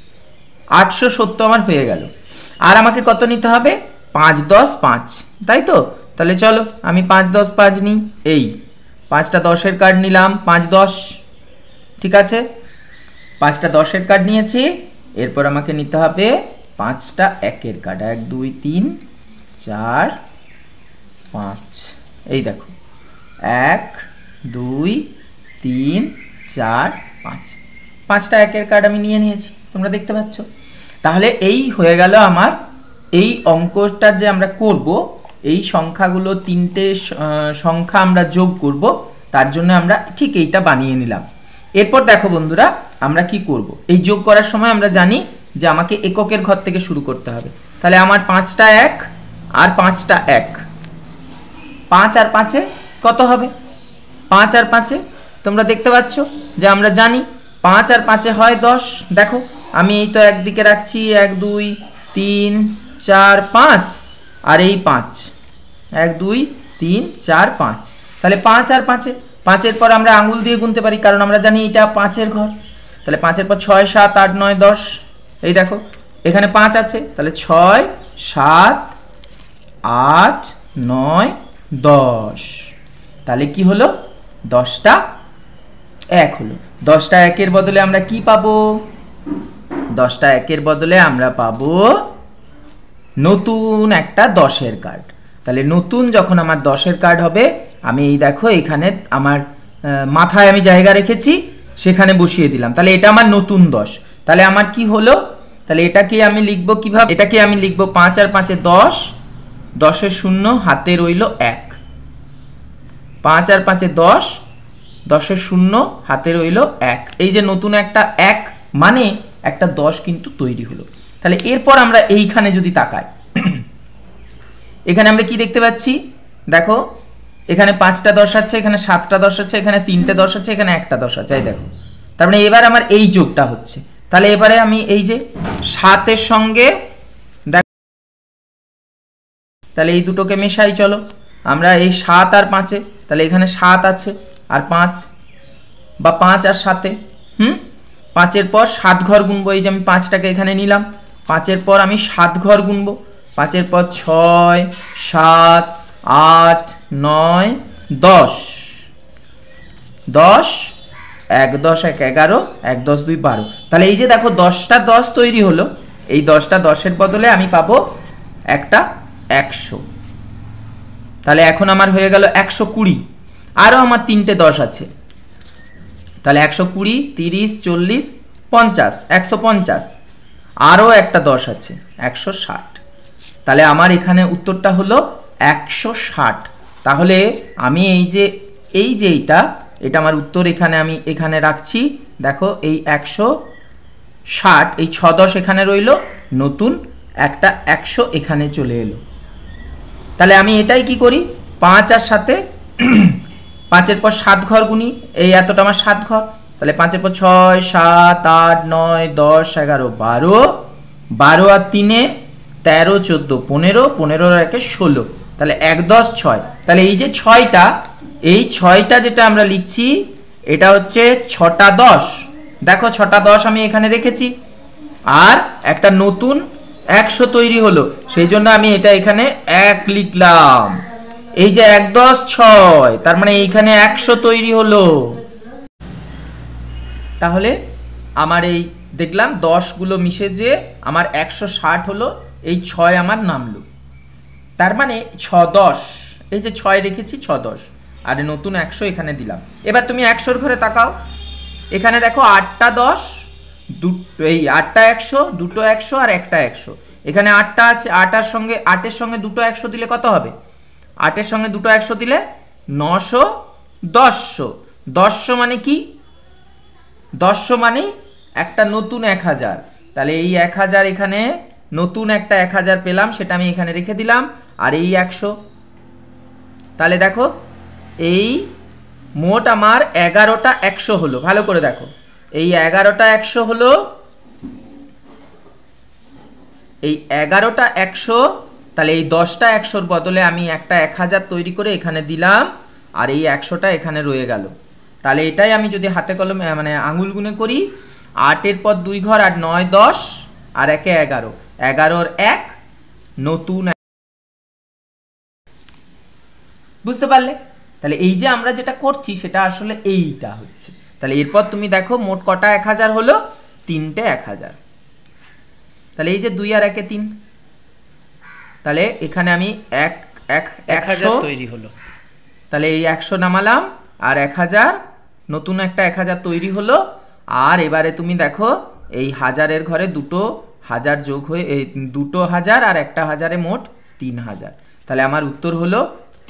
870 আমার হয়ে গেল। আর আমাকে কত নিতে হবে? 5 10 5, তাই তো? তাহলে চলো আমি 5 10 5 নিই। এই 5টা 10-এর কার্ড নিলাম, 5 10, ঠিক আছে, 5টা 10-এর কার্ড নিয়েছি। এরপর আমাকে নিতে হবে 5টা 1-এর কার্ড, 1 2 3 4 5। এই দেখো 1 2 3 4 5, 5টা 1-এর কার্ড আমি নিয়ে নিয়েছি, তোমরা দেখতে পাচ্ছ। তাহলে এই হয়ে গেল আমার এই অঙ্কটা যে আমরা করব, এই সংখ্যাগুলো 3টে সংখ্যা আমরা যোগ করব, তার জন্য আমরা ঠিক এইটা বানিয়ে নিলাম। এরপর দেখো বন্ধুরা আমরা কি করব। এই যোগ করার সময় আমরা জানি যে আমাকে এককের ঘর থেকে শুরু করতে হবে। তাহলে আমার 5টা 1 আর 5টা 1, 5 আর 5-এ কত হবে? 5 আর 5-এ তোমরা দেখতে পাচ্ছ যে আমরা জানি 5 আর 5-এ হয় 10। দেখো আমি এই তো একদিকে রাখছি 1 2 3 4 5, আর এই 5 1 2 3 4 5। তাহলে 5 আর 5-এ, 5-এর পর আমরা আঙুল দিয়ে গুনতে পারি, কারণ আমরা জানি এটা 5-এর ঘর। তাহলে 5-এর পর 6 7 8 9 10। এই দেখো এখানে 5 আছে, তাহলে 6 7 8 9 10। তাহলে কি হলো? 10টা 1 হলো। 10টা 1-এর বদলে আমরা কি পাবো? 10টা 1-এর বদলে আমরা পাবো নতুন একটা 10-এর কার্ড। তাহলে নতুন যখন আমার 10-এর কার্ড হবে, আমি এই দেখো এখানে আমার মাথায় আমি জায়গা রেখেছি, সেখানে বসিয়ে দিলাম। তাহলে এটা আমার নতুন 10। তাহলে আমার কি হলো? তাহলে এটাকে আমি লিখবো কিভাবে? এটাকে আমি লিখবো 5 আর 5-এ 10, 10-এর শূন্য হাতে রইল 1। 5 আর 5-এ 10, 10-এর শূন্য হাতে রইল 1। এই যে নতুন একটা 1 মানে একটা 10 কিন্তু তৈরি হলো। তাহলে এরপর আমরা এইখানে যদি তাকাই, এখানে আমরা কি দেখতে পাচ্ছি? দেখো এখানে 5টা 10 আছে, এখানে 7টা 10 আছে, এখানে 3টে 10 আছে, এখানে একটা 10 আছে। এই দেখো, তার মানে এবার আমার এই যোগটা হচ্ছে। তাহলে এবারে আমি এই যে 7-এর সঙ্গে দেখো, তাহলে এই দুটোকে মেশাই। চলো আমরা এই 7 আর 5-এ, তাহলে এখানে 7 আছে আর 5, বা 5 আর 7-এ, 5-এর পর 7 ঘর গুনবো। এই যে আমি 5টাকে এখানে নিলাম, 5-এর পর আমি 7 ঘর গুনবো। 5-এর পর 6 7 8 9 10, 10 1 10 1 11, 1 10 2 12। তাহলে এই যে দেখো 10টা 10 তৈরি হলো। এই 10টা 10-এর বদলে আমি পাবো একটা 100। তাহলে এখন আমার হয়ে গেল 120। আরও আমার 3টে 10 আছে, তাহলে 120 30 40 50, 150। আরও একটা 10 আছে 160। তাহলে আমার এখানে উত্তরটা হলো 160। তাহলে আমি এই যে এইটা আমার উত্তর এখানে আমি এখানে রাখছি। দেখো এই 160, এই 6 10 এখানে রইল, নতুন একটা 100 এখানে চলে এলো। তাহলে আমি এটাই কি করি, 5 আর 7-এ 5-এর পর 7 ঘর গুনি। এই এতটা আমার 7 ঘর। তাহলে 5-এর পর 6 7 8 9 10 11 12, 12 আর 3-এ 13 14 15, 15 আর 1-এ 16। তাহলে 1 10 6। তাহলে এই যে 6টা, এই 6টা যেটা আমরা লিখছি এটা হচ্ছে 6টা 10। দেখো 6টা 10 আমি এখানে রেখেছি, আর একটা নতুন 100 তৈরি হলো, সেই জন্য আমি এটা এখানে 1 লিখলাম। এই যে 1 10 6, তার মানে এইখানে 100 তৈরি হলো। তাহলে আমার এই দেখলাম 10গুলো মিশে যে আমার 160 হলো, এই 6 আমার নামলো। তার মানে 6 10, এই যে 6 রেখেছি 6 10, আর নতুন 100 এখানে দিলাম। এবার তুমি 100-র ঘরে তাকাও, এখানে দেখো 8টা 10, এই 8টা 100, দুটো 100 আর একটা 100। এখানে 8টা আছে, 8-এর সঙ্গে দুটো 100 দিলে কত হবে? 8-এর সঙ্গে দুটো 100 দিলে 900 1000। 1000 মানে কি? 1000 মানে একটা নতুন 1000। তাহলে এই 1000 এখানে নতুন একটা 1000 পেলাম, সেটা আমি এখানে রেখে দিলাম, আর এই 100। তাহলে দেখো এই মোট আমার 11টা 100 হলো। ভালো করে দেখো, এই 11টা 100 হলো, এই 11টা 100। তাহলে এই 10টা 100-র বদলে আমি একটা 1000 তৈরি করে এখানে দিলাম, আর এই 100টা এখানে রয়ে গেল। তাহলে এটাই আমি যদি হাতে কলমে মানে আঙুল গুনে করি, 8-এর পর 2 ঘর আর 9 10, আর 1 এ 11, 11 1 নতুন, বুঝতে পারলে? তাহলে এই যে আমরা যেটা করছি সেটা আসলে এইটা হচ্ছে। তাহলে এরপর তুমি দেখো মোট কটা 1000 হলো? 3টে 1000। তাহলে এই যে 2 আর 1 এ 3, তাহলে এখানে আমি 1000 তৈরি হলো। তাহলে এই 100 নামালাম আর 1000, নতুন একটা 1000 তৈরি হলো। আর এবারে তুমি দেখো এই হাজারের ঘরে দুটো হাজার যোগ হয়ে এই দুটো হাজার আর একটা হাজারে মোট 3000। তাহলে আমার উত্তর হলো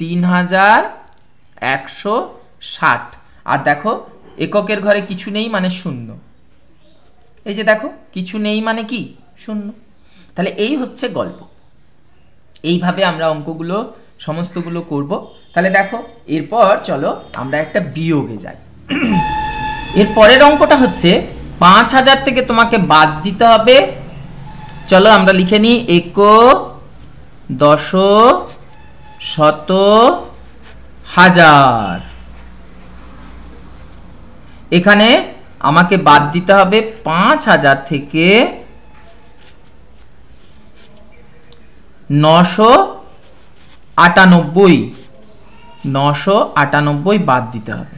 3160। আর দেখো এককের ঘরে কিছু নেই মানে শূন্য, এই যে দেখো কিছু নেই মানে কি শূন্য। তাহলে এই হচ্ছে গল্প। এইভাবে আমরা অঙ্কগুলো সমস্তগুলো করব। তাহলে দেখো এরপর চলো আমরা একটা বিয়োগে যাই। এর পরের অঙ্কটা হচ্ছে 5000 থেকে তোমাকে বাদ দিতে হবে। চলো আমরা লিখে নিই, এক, দশ, শত, হাজার। এখানে আমাকে বাদ দিতে হবে 5000 থেকে 998 বাদ দিতে হবে।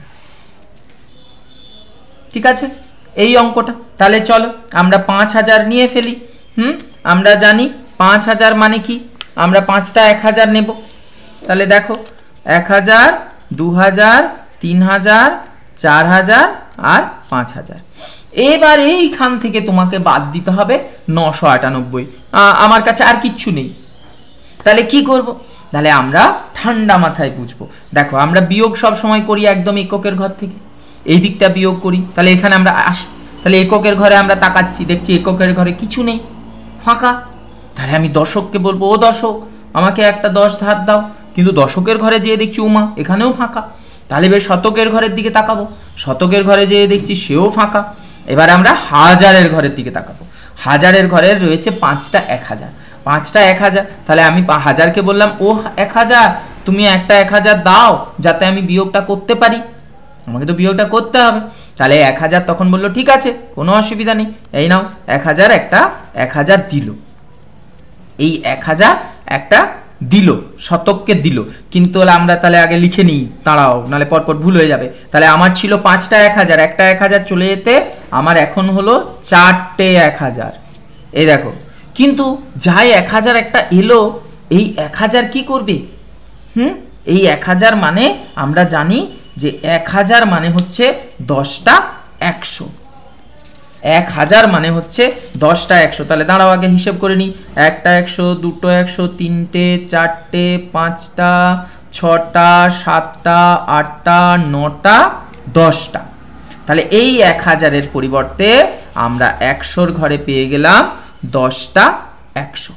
ঠিক আছে, এই অঙ্কটা। তাহলে চলো আমরা 5000 নিয়ে ফেলি। আমরা জানি 5000 মানে কি, আমরা 5টা 1000 নেব। তাহলে দেখো 1000, 2000, 3000, 4000 আর 5000। এবার এইখান থেকে তোমাকে বাদ দিতে হবে 998। আমার কাছে আর কিচ্ছু নেই। তাহলে কি করব? তাহলে আমরা ঠান্ডা মাথায় বুঝবো। দেখো আমরা বিয়োগ সব সময় করি একদম এককের ঘর থেকে, এই দিকটা বিয়োগ করি। তাহলে এখানে আমরা আসি, তাহলে এককের ঘরে আমরা তাকাচ্ছি, দেখছি এককের ঘরে কিছু নেই, ফাঁকা। তাহলে আমি দশককে বলবো, ও দশক আমাকে একটা 10 ধার দাও। কিন্তু দশকের ঘরে যেয়ে দেখছি উমা এখানেও ফাঁকা। তাহলে বেশ শতকের ঘরের দিকে তাকাবো, শতকের ঘরে যেয়ে দেখছি সেও ফাঁকা। এবার আমরা হাজারের ঘরের দিকে তাকাবো, হাজারের ঘরে রয়েছে 5টা 1000, 5টা 1000। তাহলে আমি হাজারকে বললাম, ও 1000 তুমি একটা 1000 দাও যাতে আমি বিয়োগটা করতে পারি, আমাকে তো বিয়োগটা করতে হবে। তাহলে 1000 তখন বললো ঠিক আছে কোনো অসুবিধা নেই, এই নাও 1000 একটা 1000 দিল। এই 1000 একটা দিল, শতককে দিল। কিন্তু আমরা তাহলে আগে লিখে নিই, দাঁড়াও নাহলে পরপর ভুল হয়ে যাবে। তাহলে আমার ছিল 5টা 1000, একটা 1000 চলে যেতে আমার এখন হলো 4টে 1000। এই দেখো, কিন্তু যাই 1000 একটা এলো, এই 1000 কি করবে? এই 1000 মানে আমরা জানি যে 1000 মানে হচ্ছে 10টা 100। 1000 মানে হচ্ছে 10টা 100। তাহলে দাঁড়াও আগে হিসেব করে নিই, একটা 100, দুটো 100, 3টে, 4টে, 5টা, 6টা, 7টা, 8টা, 9টা, 10টা। তাহলে এই 1000-এর পরিবর্তে আমরা 100-র ঘরে পেয়ে গেলাম 10টা 100।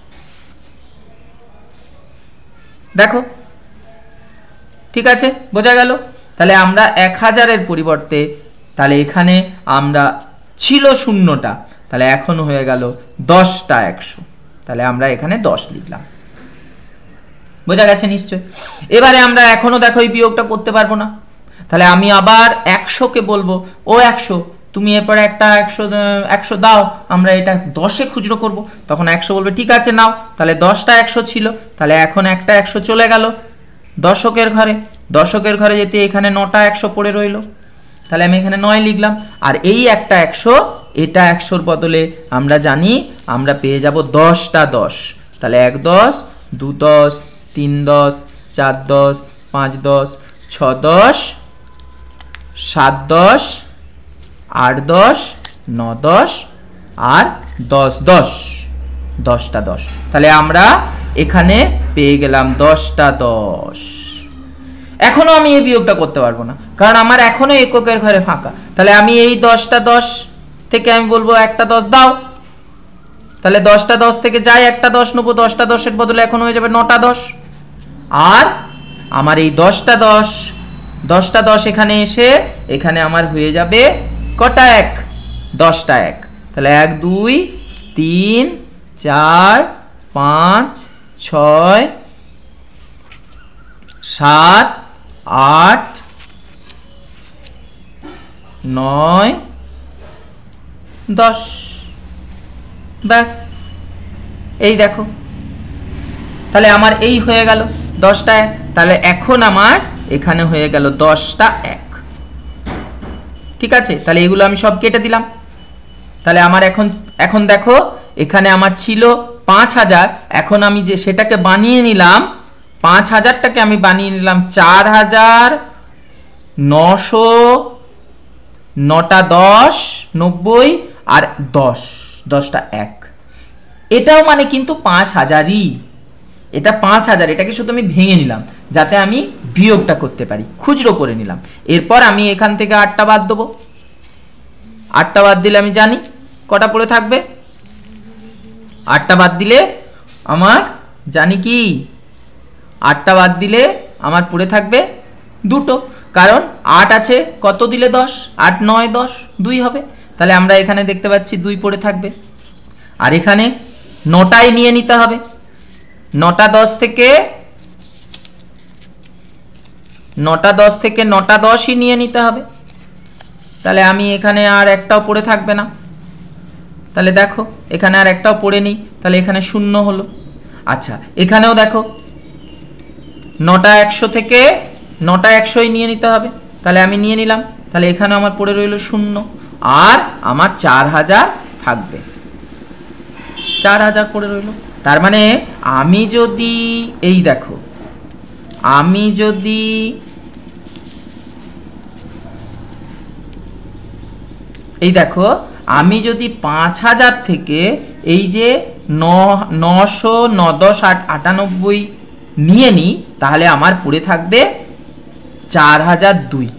দেখো ঠিক আছে, বোঝা গেল? তাহলে আমরা 1000-এর পরিবর্তে তাহলে এখানে আমরা ছিল শূন্যটা, তাহলে এখন হয়ে গেল 10টা 100। তাহলে আমরা এখানে 10 লিখলাম। বোঝা গেছে নিশ্চয়? এবারে আমরা এখনো দেখো এই বিয়োগটা করতে পারবো না। তাহলে আমি আবার 100-কে বলবো, ও 100 তুমি এরপরে একটা 100 দাও, আমরা এটা 10-এ খুচরো করব। তখন 100 বলবে ঠিক আছে নাও। তাহলে 10টা 100 ছিল, তাহলে এখন একটা 100 চলে গেল দশকের ঘরে। দশকের ঘরে যেতে এখানে 9টা 100 পড়ে রইল, তাহলে আমি এখানে 9 লিখলাম। আর এই একটা 100, এটা 100-র বদলে আমরা জানি আমরা পেয়ে যাব 10টা 10। তাহলে 1 10, 2 10, 3 10, 4 10, 5 10, 6 10, 7 10, 8 10, 9 10 আর 10 10, 10টা 10। তাহলে আমরা এখানে পেয়ে গেলাম 10টা 10। এখনো আমি এই বিয়োগটা করতে পারবো না, কারণ আমার এখনো এককের ঘরে ফাঁকা। তাহলে আমি এই 10টা 10 থেকে আমি বলবো একটা 10 দাও। তাহলে 10টা 10 থেকে যাই একটা 10 নেবো, 10টা 10-এর বদলে এখন হয়ে যাবে 9টা 10। আর আমার এই 10টা 10, 10টা 10 এখানে এসে এখানে আমার হয়ে যাবে কটা 1? 10টা 1। তাহলে 1 2 3 4 5 6 7 8 9 10। ব্যাস এই দেখো, তাহলে আমার এই হয়ে গেল 10টা 1। তাহলে এখন আমার এখানে হয়ে গেল 10টা 1। ঠিক আছে, তাহলে এগুলো আমি সব কেটে দিলাম। তাহলে আমার এখন দেখো এখানে আমার ছিল 5000, এখন আমি যে সেটাকে বানিয়ে নিলাম, 5000টাকে আমি বানিয়ে নিলাম 4900, 9টা 10, 90 আর 10টা 1। এটাও মানে কিন্তু 5000ই, এটা 5000, এটাকে শুধু আমি ভেঙে নিলাম যাতে আমি বিয়োগটা করতে পারি, খুচরো করে নিলাম। এরপর আমি এখান থেকে 8টা বাদ দেবো। 8টা বাদ দিলে আমি জানি কটা পড়ে থাকবে। 8টা বাদ দিলে আমার জানি কি, 8টা বাদ দিলে আমার পড়ে থাকবে 2টো, কারণ 8 আছে, কত দিলে 10, 8 9 10, 2 হবে। তাহলে আমরা এখানে দেখতে পাচ্ছি 2 পড়ে থাকবে। আর এখানে 9টাই নিয়ে নিতে হবে, 9টা 10 থেকে 9টা 10ই নিয়ে নিতে হবে। তাহলে আমি এখানে আর একটাও পড়ে থাকবে না। তাহলে দেখো এখানে আর একটাও পড়ে নেই, তাহলে এখানে 0 হলো। আচ্ছা এখানেও দেখো 9টা 100 থেকে 9টা 100ই নিয়ে নিতে হবে, তাহলে আমি নিয়ে নিলাম। তাহলে এখানে আমার পড়ে রইল 0, আর আমার 4000 থাকবে, 4000 পড়ে রইল। তার মানে আমি যদি এই দেখো, আমি যদি এই দেখো, আমি যদি 5000 থেকে এই যে 900 9 10 8 98 নিয়ে নিই, তাহলে আমার পড়ে থাকবে 4002,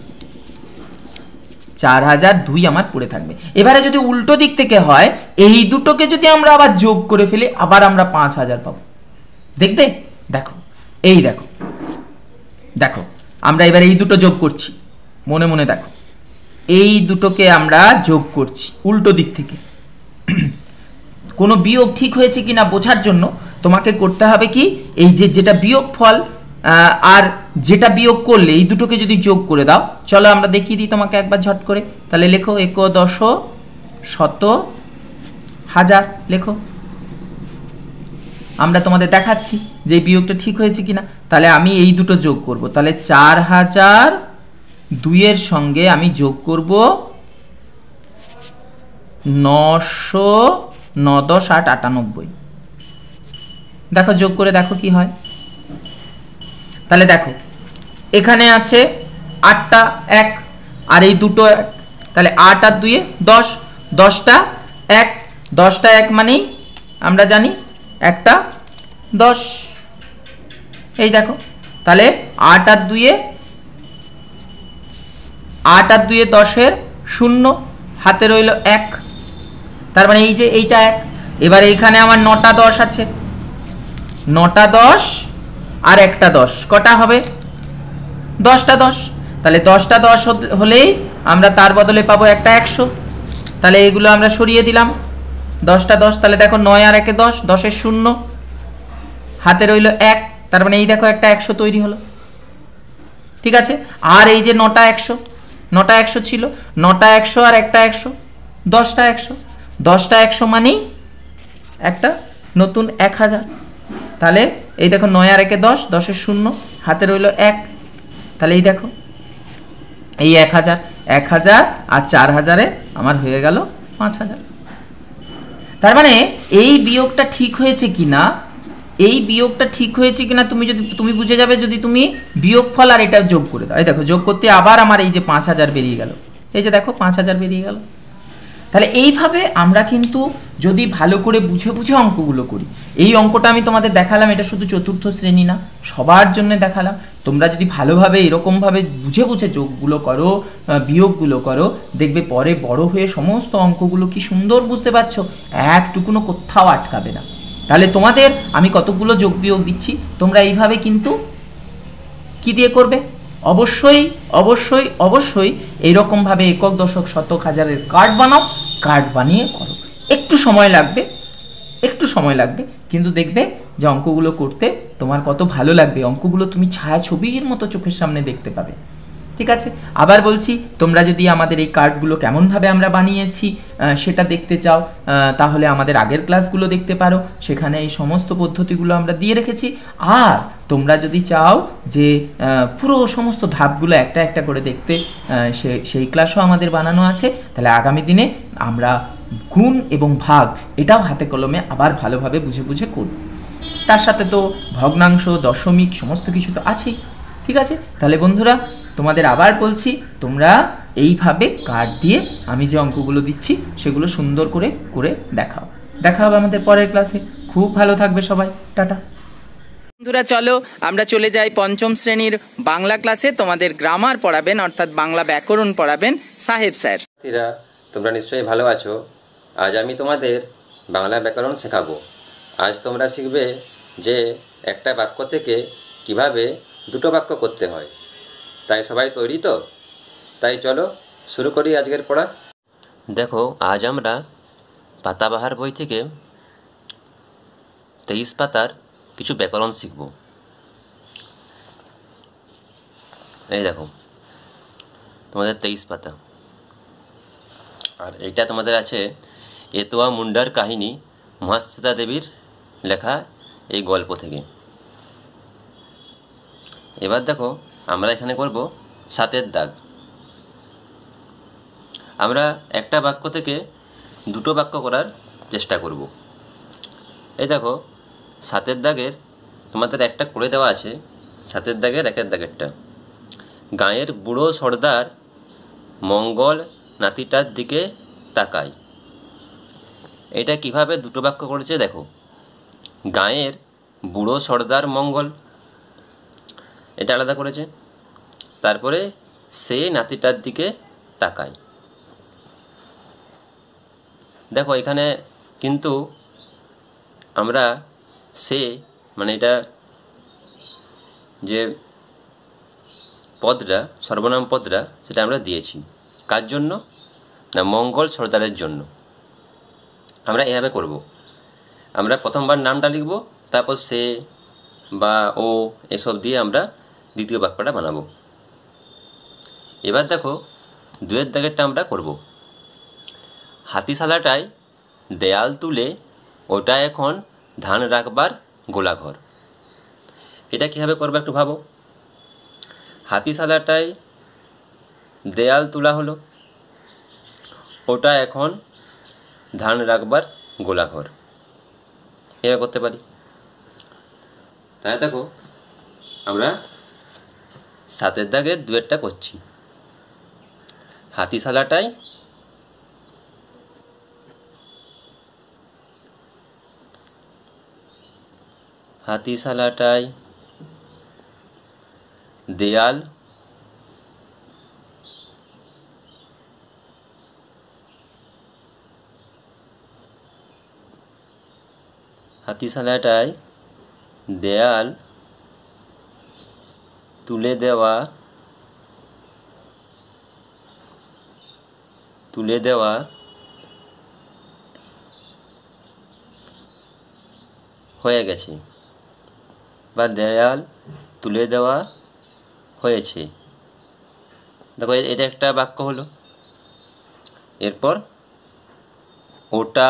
4002 আমার পড়ে থাকবে। এবারে যদি উল্টো দিক থেকে হয়, এই দুটোকে যদি আমরা আবার যোগ করে ফেলি, আবার আমরা 5000 পাবো। দেখবে, দেখো এই দেখো, দেখো আমরা এবার এই দুটো যোগ করছি, মনে মনে দেখো, এই দুটোকে আমরা যোগ করছি উল্টো দিক থেকে। কোনো বিয়োগ ঠিক হয়েছে কিনা বোঝার জন্য তোমাকে করতে হবে কি, এই যে যেটা বিয়োগ ফল আর যেটা বিয়োগ করলে এই দুটোকে যদি যোগ করে দাও, চলো আমরা দেখিয়ে দিই তোমাকে একবার ঝট করে। তাহলে লেখো 11 শত হাজার, লেখো, আমরা তোমাদের দেখাচ্ছি যে বিয়োগটা ঠিক হয়েছে কিনা। তাহলে আমি এই দুটো যোগ করব, তাহলে 4002 এর সঙ্গে আমি যোগ করব 900 9 10 8 98। দেখো যোগ করে দেখো কি হয়। তাহলে দেখো এখানে আছে 8টা 1 আর এই দুটো 1, তাহলে 8 আর 2 10, 10টা 1, 10টা 1 মানেই আমরা জানি একটা 10। এই দেখো, তাহলে 8 আর 2 10-এর 0, হাতে রইল 1, তার মানে এই যে এইটা 1। এবার এইখানে আমার 9টা 10 আছে, 9টা 10 আর একটা 10, কটা হবে? 10টা 10। তাহলে 10টা 10 হলেই আমরা তার বদলে পাবো একটা 100। তাহলে এগুলো আমরা সরিয়ে দিলাম, 10টা 10। তাহলে দেখো 9 আর 1 10, 10-এর 0, হাতে রইল 1, তার মানে এই দেখো একটা 100 তৈরি হলো। ঠিক আছে, আর এই যে 9টা 100, 9টা 100 ছিল, 9টা 100 আর একটা 100, 10টা 100, 10টা 100 মানেই একটা নতুন 1000। তাহলে এই দেখো 9 আর 1 10, 10-এর 0, হাতে রইল 1, তাহলে এই দেখো এই 1000 আর 4000-এ আমার হয়ে গেল 5000। তার মানে এই বিয়োগটা ঠিক হয়েছে কিনা, এই বিয়োগটা ঠিক হয়েছে কিনা তুমি বুঝে যাবে যদি তুমি বিয়োগফল আর এটা যোগ করে দাও। এই দেখো যোগ করতে আবার আমার এই যে 5000 বেরিয়ে গেল, এই যে দেখো 5000 বেরিয়ে গেল। তাহলে এইভাবে আমরা কিন্তু যদি ভালো করে বুঝে বুঝে অঙ্কগুলো করি, এই অঙ্কটা আমি তোমাদের দেখালাম, এটা শুধু চতুর্থ শ্রেণী না, সবার জন্য দেখালাম। তোমরা যদি ভালোভাবে এরকমভাবে বুঝে বুঝে যোগগুলো করো, বিয়োগগুলো করো, দেখবে পরে বড় হয়ে সমস্ত অঙ্কগুলো কি সুন্দর বুঝতে পারছো, একটুকুনো কোথাও আটকাবে না। তাহলে তোমাদের আমি কতগুলো যোগ বিয়োগ দিচ্ছি, তোমরা এইভাবে কিন্তু কি দিয়ে করবে, অবশ্যই অবশ্যই অবশ্যই এইরকমভাবে একক দশক শতক হাজারের কার্ড বানাও, কার্ড বানিয়ে করো। একটু সময় লাগবে, কিন্তু দেখবে যে অঙ্কগুলো করতে তোমার কত ভালো লাগবে, অঙ্কগুলো তুমি ছায়াছবির মতো চোখের সামনে দেখতে পাবে। ঠিক আছে, আবার বলছি, তোমরা যদি আমাদের এই কার্ডগুলো কেমনভাবে আমরা বানিয়েছি সেটা দেখতে চাও, তাহলে আমাদের আগের ক্লাসগুলো দেখতে পারো, সেখানে এই সমস্ত পদ্ধতিগুলো আমরা দিয়ে রেখেছি। আর তোমরা যদি চাও যে পুরো সমস্ত ধাপগুলো একটা একটা করে দেখতে, সেই ক্লাসও আমাদের বানানো আছে। তাহলে আগামী দিনে আমরা গুণ এবং ভাগ এটাও হাতে কলমে আবার ভালোভাবে বুঝে বুঝে করব। তার সাথে তো ভগ্নাংশ, দশমিক সমস্ত কিছু তো আছেই। ঠিক আছে, তাহলে বন্ধুরা তোমাদের আবার বলছি, তোমরা এইভাবে কার্ড দিয়ে আমি যে অঙ্কগুলো দিচ্ছি সেগুলো সুন্দর করে করে দেখাও। দেখা হবে আমাদের পরের ক্লাসে। খুব ভালো থাকবে সবাই, টাটা। বন্ধুরা চলো আমরা চলে যাই পঞ্চম শ্রেণীর বাংলা ক্লাসে। তোমাদের গ্রামার পড়াবেন, অর্থাৎ বাংলা ব্যাকরণ পড়াবেন সাহেব স্যার। তোমরা নিশ্চয়ই ভালো আছো। আজ আমি তোমাদের বাংলা ব্যাকরণ শেখাবো। আজ তোমরা শিখবে যে একটা বাক্য থেকে কিভাবে দুটো বাক্য করতে হয়। তাই সবাই তৈরি তো? তাই চলো শুরু করি আজকের পড়া। দেখো, আজ আমরা পাতাবাহার বই থেকে 23 পাতার কিছু ব্যাকরণ শিখব। এই দেখো তোমাদের 23 পাতা, আর এইটা তোমাদের আছে এতোয়া মুন্ডার কাহিনী, মহাশ্বেতা দেবীর লেখা এই গল্প থেকে। এবার দেখো আমরা এখানে করব 7-এর দাগ। আমরা একটা বাক্য থেকে দুটো বাক্য করার চেষ্টা করব। এই দেখো 7-এর দাগের তোমাদের একটা করে দেওয়া আছে, 7-এর দাগের 1-এর দাগেরটা। গাঁয়ের বুড়ো সর্দার মঙ্গল নাতিটার দিকে তাকায়। এটা কিভাবে দুটো বাক্য করেছে দেখো। গাঁয়ের বুড়ো সর্দার মঙ্গল, এটা আলাদা করেছে। তারপরে সে নাতিটার দিকে তাকায়। দেখো এখানে কিন্তু আমরা সে মানে এটা যে পদটা, সর্বনাম পদটা, সেটা আমরা দিয়েছি কার জন্য? না, মঙ্গল সর্দারের জন্য। আমরা এভাবে করব। আমরা প্রথমবার নামটা লিখব, তারপর সে বা ও এসব দিয়ে আমরা দ্বিতীয় বাক্যটা বানাবো। এবার দেখো 2-এর দাগেরটা আমরা করব। হাতিশালাটায় দেয়াল তুলে ওটা এখন ধান রাখবার গোলাঘর। এটা কীভাবে করবে একটু ভাবো। হাতিশালাটায় দেয়াল তোলা হলো, ওটা এখন ধান রাখবার গোলাঘর। এভাবে করতে পারি। তাই দেখো আমরা 7-এর দাগের 2-এরটা করছি। হাতিশালাটায় দেয়াল দেয়াল তুলে দেওয়া হয়ে গেছে, বা দেয়াল তুলে দেওয়া হয়েছে। দেখো এটা একটা বাক্য হলো। এরপর ওটা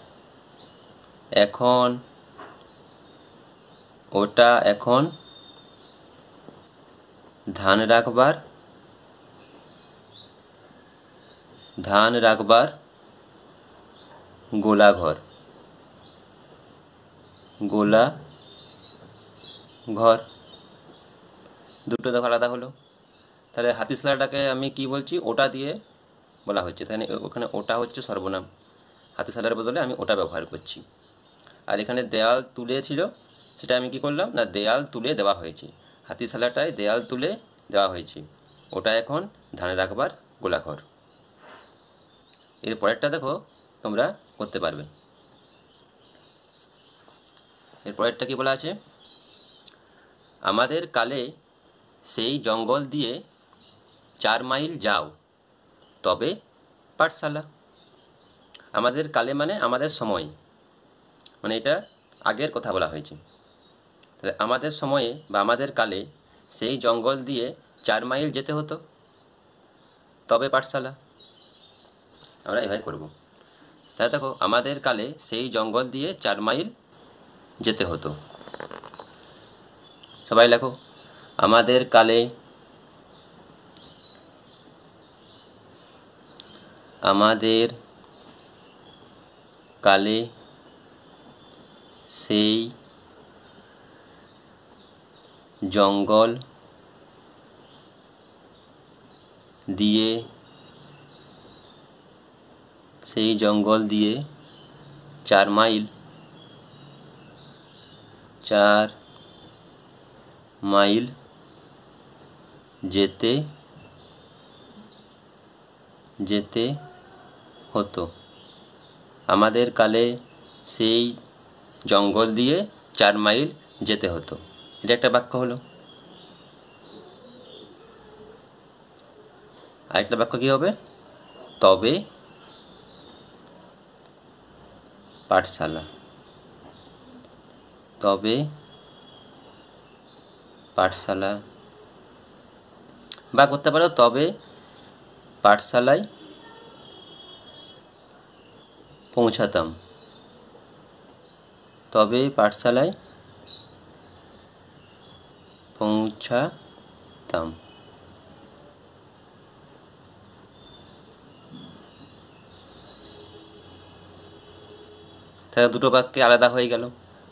এখন ধান রাখবার গোলাঘর। দুটো দেখো আলাদা হলো। তাহলে হাতিশালাটাকে আমি কি বলছি? ওটা দিয়ে বলা হচ্ছে। তাহলে ওখানে ওটা হচ্ছে সর্বনাম, হাতিশালার বদলে আমি ওটা ব্যবহার করছি। আর এখানে দেয়াল তুলে ছিল, সেটা আমি কি করলাম? না, দেয়াল তুলে দেওয়া হয়েছে। হাতিশালাটায় দেয়াল তুলে দেওয়া হয়েছে, ওটা এখন ধান রাখবার গোলাঘর। এর পরেরটা দেখো তোমরা করতে পারবে। এর পরেরটা কি বলা আছে? আমাদের কালে সেই জঙ্গল দিয়ে 4 মাইল যাও, তবে পাঠশালা। আমাদের কালে মানে আমাদের সময়, মানে এটা আগের কথা বলা হয়েছে। তাহলে আমাদের সময়ে বা আমাদের কালে সেই জঙ্গল দিয়ে 4 মাইল যেতে হতো, তবে পাঠশালা। আমরা এভাবে করব। তাহলে দেখো, আমাদের কালে সেই জঙ্গল দিয়ে 4 মাইল যেতে হতো। সবাই লেখো, আমাদের কালে সেই জঙ্গল দিয়ে 4 মাইল যেতে হতো। আমাদের কালে সেই জঙ্গল দিয়ে 4 মাইল যেতে হতো। এটা একটা বাক্য হলো। আরেকটা বাক্য কি হবে? তবে পাঠশালা। বা করতে পারো, তবে পাঠশালায় পৌঁছাতাম। তাহলে দুটো বাক্যে আলাদা হয়ে গেল।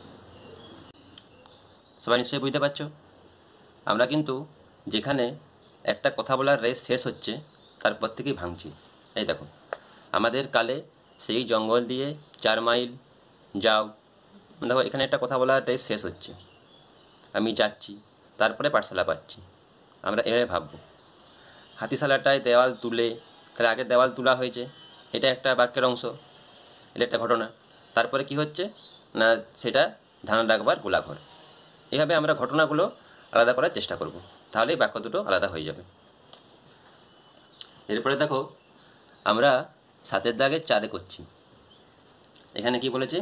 সবাই নিশ্চয়ই বুঝতে পারছো? আমরা কিন্তু যেখানে একটা কথা বলার রেস শেষ হচ্ছে তারপর থেকেই ভাঙছি। এই দেখো, আমাদের কালে সেই জঙ্গল দিয়ে 4 মাইল যাও। দেখো, এখানে একটা কথা বলার রেস শেষ হচ্ছে, আমি যাচ্ছি, তারপরে পাঠশালা পাচ্ছি। আমরা এভাবে ভাববো। হাতিশালাটায় দেওয়াল তুলে, তাহলে আগে দেওয়াল তোলা হয়েছে, এটা একটা বাক্যের অংশ, এটা একটা ঘটনা। তারপরে কি হচ্ছে না, সেটা ধান রাখবার গোলাঘর। এভাবে আমরা ঘটনাগুলো আলাদা করার চেষ্টা করব, তাহলেই বাক্য দুটো আলাদা হয়ে যাবে। এরপরে দেখো, আমরা 7 দাগে 4 করছি। এখানে কি বলেছে?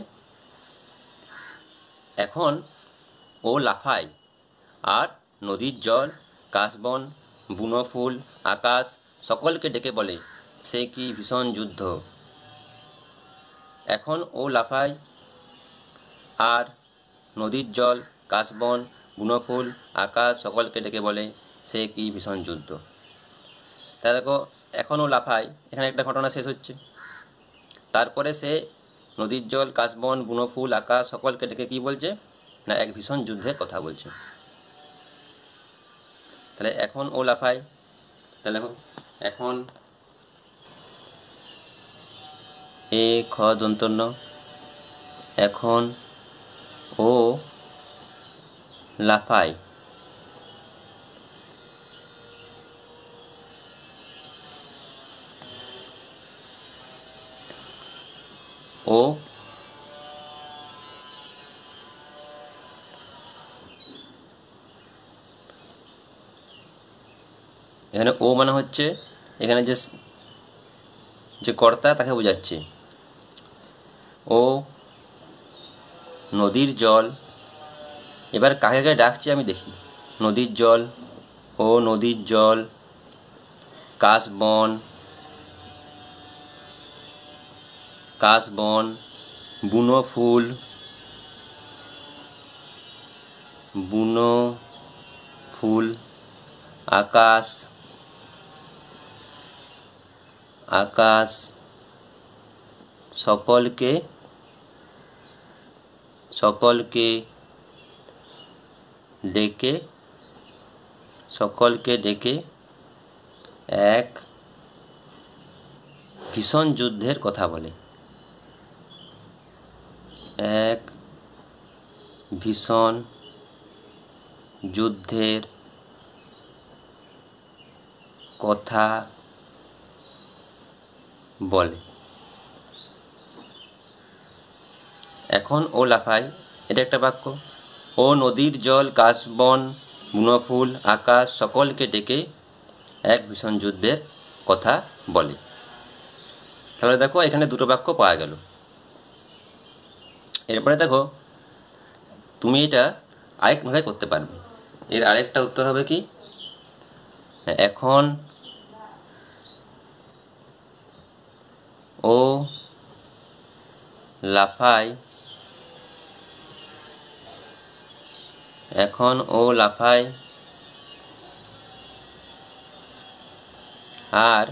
এখন ও লাফায় আর নদীর জল, কাশবন, বুনো ফুল, আকাশ সকলকে ডেকে বলে, সে কি ভীষণ যুদ্ধ। এখন ও লাফায় আর নদীর জল, কাশবন, বুনো ফুল, আকাশ সকলকে ডেকে বলে, সে কি ভীষণ যুদ্ধ। তা দেখো, এখনও লাফায়, এখানে একটা ঘটনা শেষ হচ্ছে। তারপরে সে নদীর জল, কাশবন, বুনো ফুল, আকাশ সকলকে ডেকে কি বলছে না, এক ভীষণ যুদ্ধের কথা বলছে। তাহলে এখন ও লাফায়, তাহলে দেখো, এখন এ খ দন্তন্য, এখন ও লাফায়। ও এখানে ও মানে হচ্ছে এখানে যে কর্তা তাকে বোঝাচ্ছে। ও নদীর জল, এবার কাকে কাকে ডাকছে আমি দেখি। নদীর জল, ও নদীর জল, কাশবন, বুনো ফুল, আকাশ সকলকে ডেকে এক ভীষণ যুদ্ধের কথা বলে। এক ভীষণ যুদ্ধের কথা বলে। এখন ও লাফায়, এটা একটা বাক্য। ও নদীর জল, কাশবন, বুনো ফুল, আকাশ সকলকে ডেকে এক ভীষণ যুদ্ধের কথা বলে। তাহলে দেখো, এখানে দুটো বাক্য পাওয়া গেল। এরপরে দেখো, তুমি এটা আরেকভাবে করতে পারবে। এর আরেকটা উত্তর হবে কি, এখন ও লাফায়, এখন ও লাফায়, আর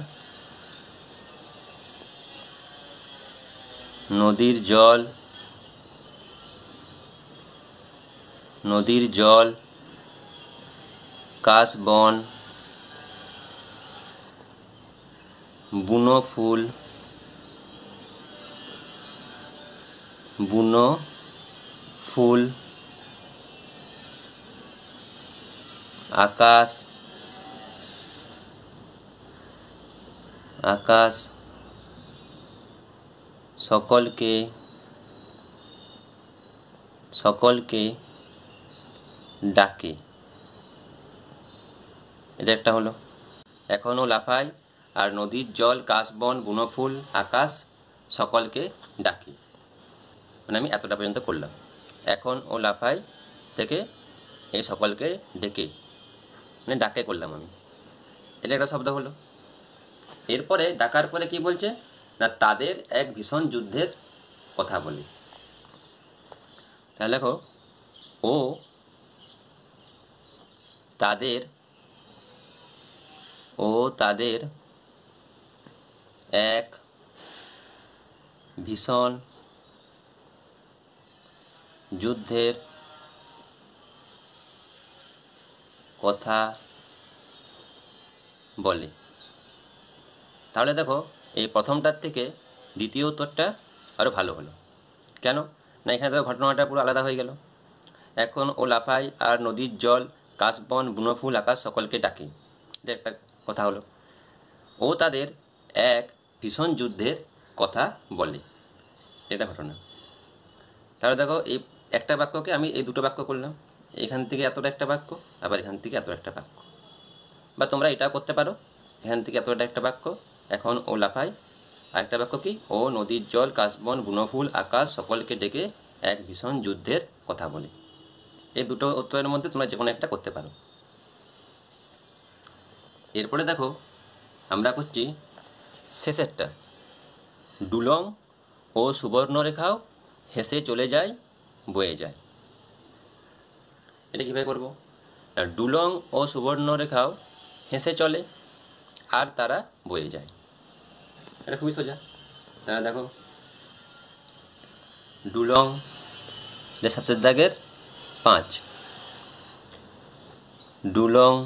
নদীর জল কাশবন বুনো ফুল আকাশ সকলকে ডাকে। এটা একটা হলো। এখনও লাফায় আর নদীর জল কাশবন বুনো ফুল আকাশ সকলকে ডাকে, মানে আমি এতটা পর্যন্ত করলাম। এখন ও লাফায় থেকে এই সকলকে ডেকে, মানে ডাকে করলাম আমি। এটা একটা শব্দ হলো। এরপরে ডাকার পরে কি বলছে না, তাদের এক ভীষণ যুদ্ধের কথা বলে। তাহলে দেখো, ও তাদের এক ভীষণ যুদ্ধের কথা বলে। তাহলে দেখো, এই প্রথমটার থেকে দ্বিতীয় উত্তরটা আরও ভালো হলো। কেন না, এখানে দেখো ঘটনাটা পুরো আলাদা হয়ে গেল। এখন ও লাফায় আর নদীর জল কাশবন বুনো ফুল আকাশ সকলকে ডাকে, এটা একটা কথা হলো। ও তাদের এক ভীষণ যুদ্ধের কথা বলে, এটা ঘটনা। তাহলে দেখো, এই একটা বাক্যকে আমি এই দুটো বাক্য করলাম। এখান থেকে এতটা একটা বাক্য, আবার এখান থেকে এত একটা বাক্য। বা তোমরা এটাও করতে পারো, এখান থেকে এতটা একটা বাক্য, এখন ও লাফায়, আরেকটা বাক্য কি, ও নদীর জল কাশবন বুনো ফুল আকাশ সকলকে ডেকে এক ভীষণ যুদ্ধের কথা বলে। এই দুটো উত্তরের মধ্যে তোমরা যে কোনো একটা করতে পারো। এরপরে দেখো, আমরা করছি শেষেরটা, ডুলং ও সুবর্ণরেখাও হেসে চলে যায় বয়ে যায়। এটা কীভাবে করবো? ডুলং ও সুবর্ণরেখাও হেসে চলে আর তারা বয়ে যায়। এটা খুবই সোজা। তারা দেখো, ডুলং যে 7 দাগের 5, ডুলং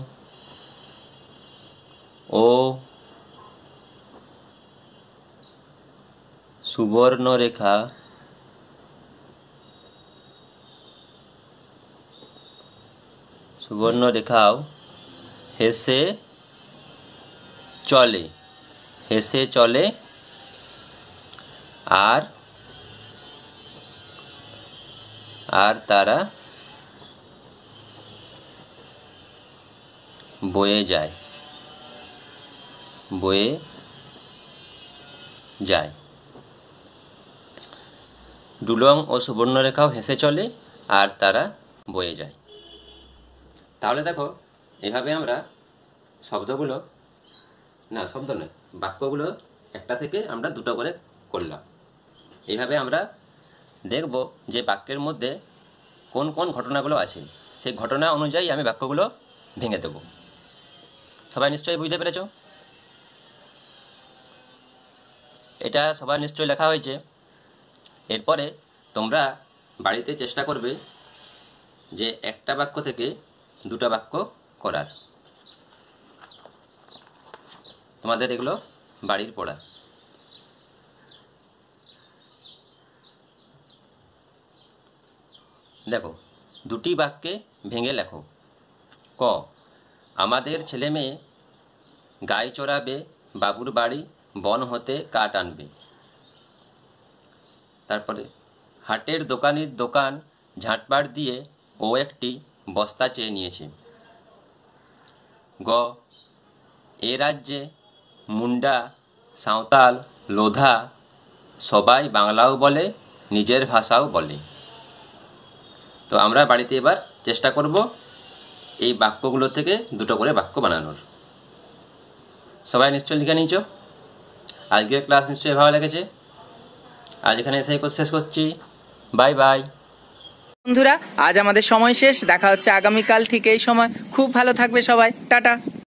ও সুবর্ণরেখাও হেসে চলে আর তারা বয়ে যায়। ডুলং ও সুবর্ণরেখাও হেসে চলে আর তারা বয়ে যায়। তাহলে দেখো, এভাবে আমরা বাক্যগুলো একটা থেকে আমরা দুটো করে করলাম। এইভাবে আমরা দেখব যে বাক্যের মধ্যে কোন কোন ঘটনাগুলো আছে, সেই ঘটনা অনুযায়ী আমি বাক্যগুলো ভেঙে দেব। সবাই নিশ্চয়ই বুঝতে পেরেছ? এটা সবার নিশ্চয়ই লেখা হয়েছে। এরপরে তোমরা বাড়িতে চেষ্টা করবে যে একটা বাক্য থেকে দুটো বাক্য করার। তোমাদের এগুলো বাড়ির পড়া। দেখো, দুটি বাক্যে ভেঙে লেখো। ক, আমাদের ছেলে মেয়ে গাই চড়াবে, বাবুর বাড়ি বন হতে কাঠ আনবে। তারপরে, হাটের দোকানির দোকান ঝাঁটপাট দিয়ে ও একটি বস্তা চেয়ে নিয়েছে। গ, এ রাজ্যে মুন্ডা, সাঁওতাল, লোধা সবাই বাংলাও বলে, নিজের ভাষাও বলে। তো আমরা বাড়িতে এবার চেষ্টা করব এই বাক্যগুলো থেকে দুটো করে বাক্য বানানোর। সবাই নিশ্চয়ই লিখে নিয়েছ? আজকের ক্লাস নিশ্চয়ই ভালো লেগেছে। আজ এখানে এসেই শেষ করছি। Bye bye. বন্ধুরা, আজ আমাদের সময় শেষ। দেখা হচ্ছে আগামীকাল ঠিক এই সময়। খুব ভালো থাকবে সবাই। টাটা।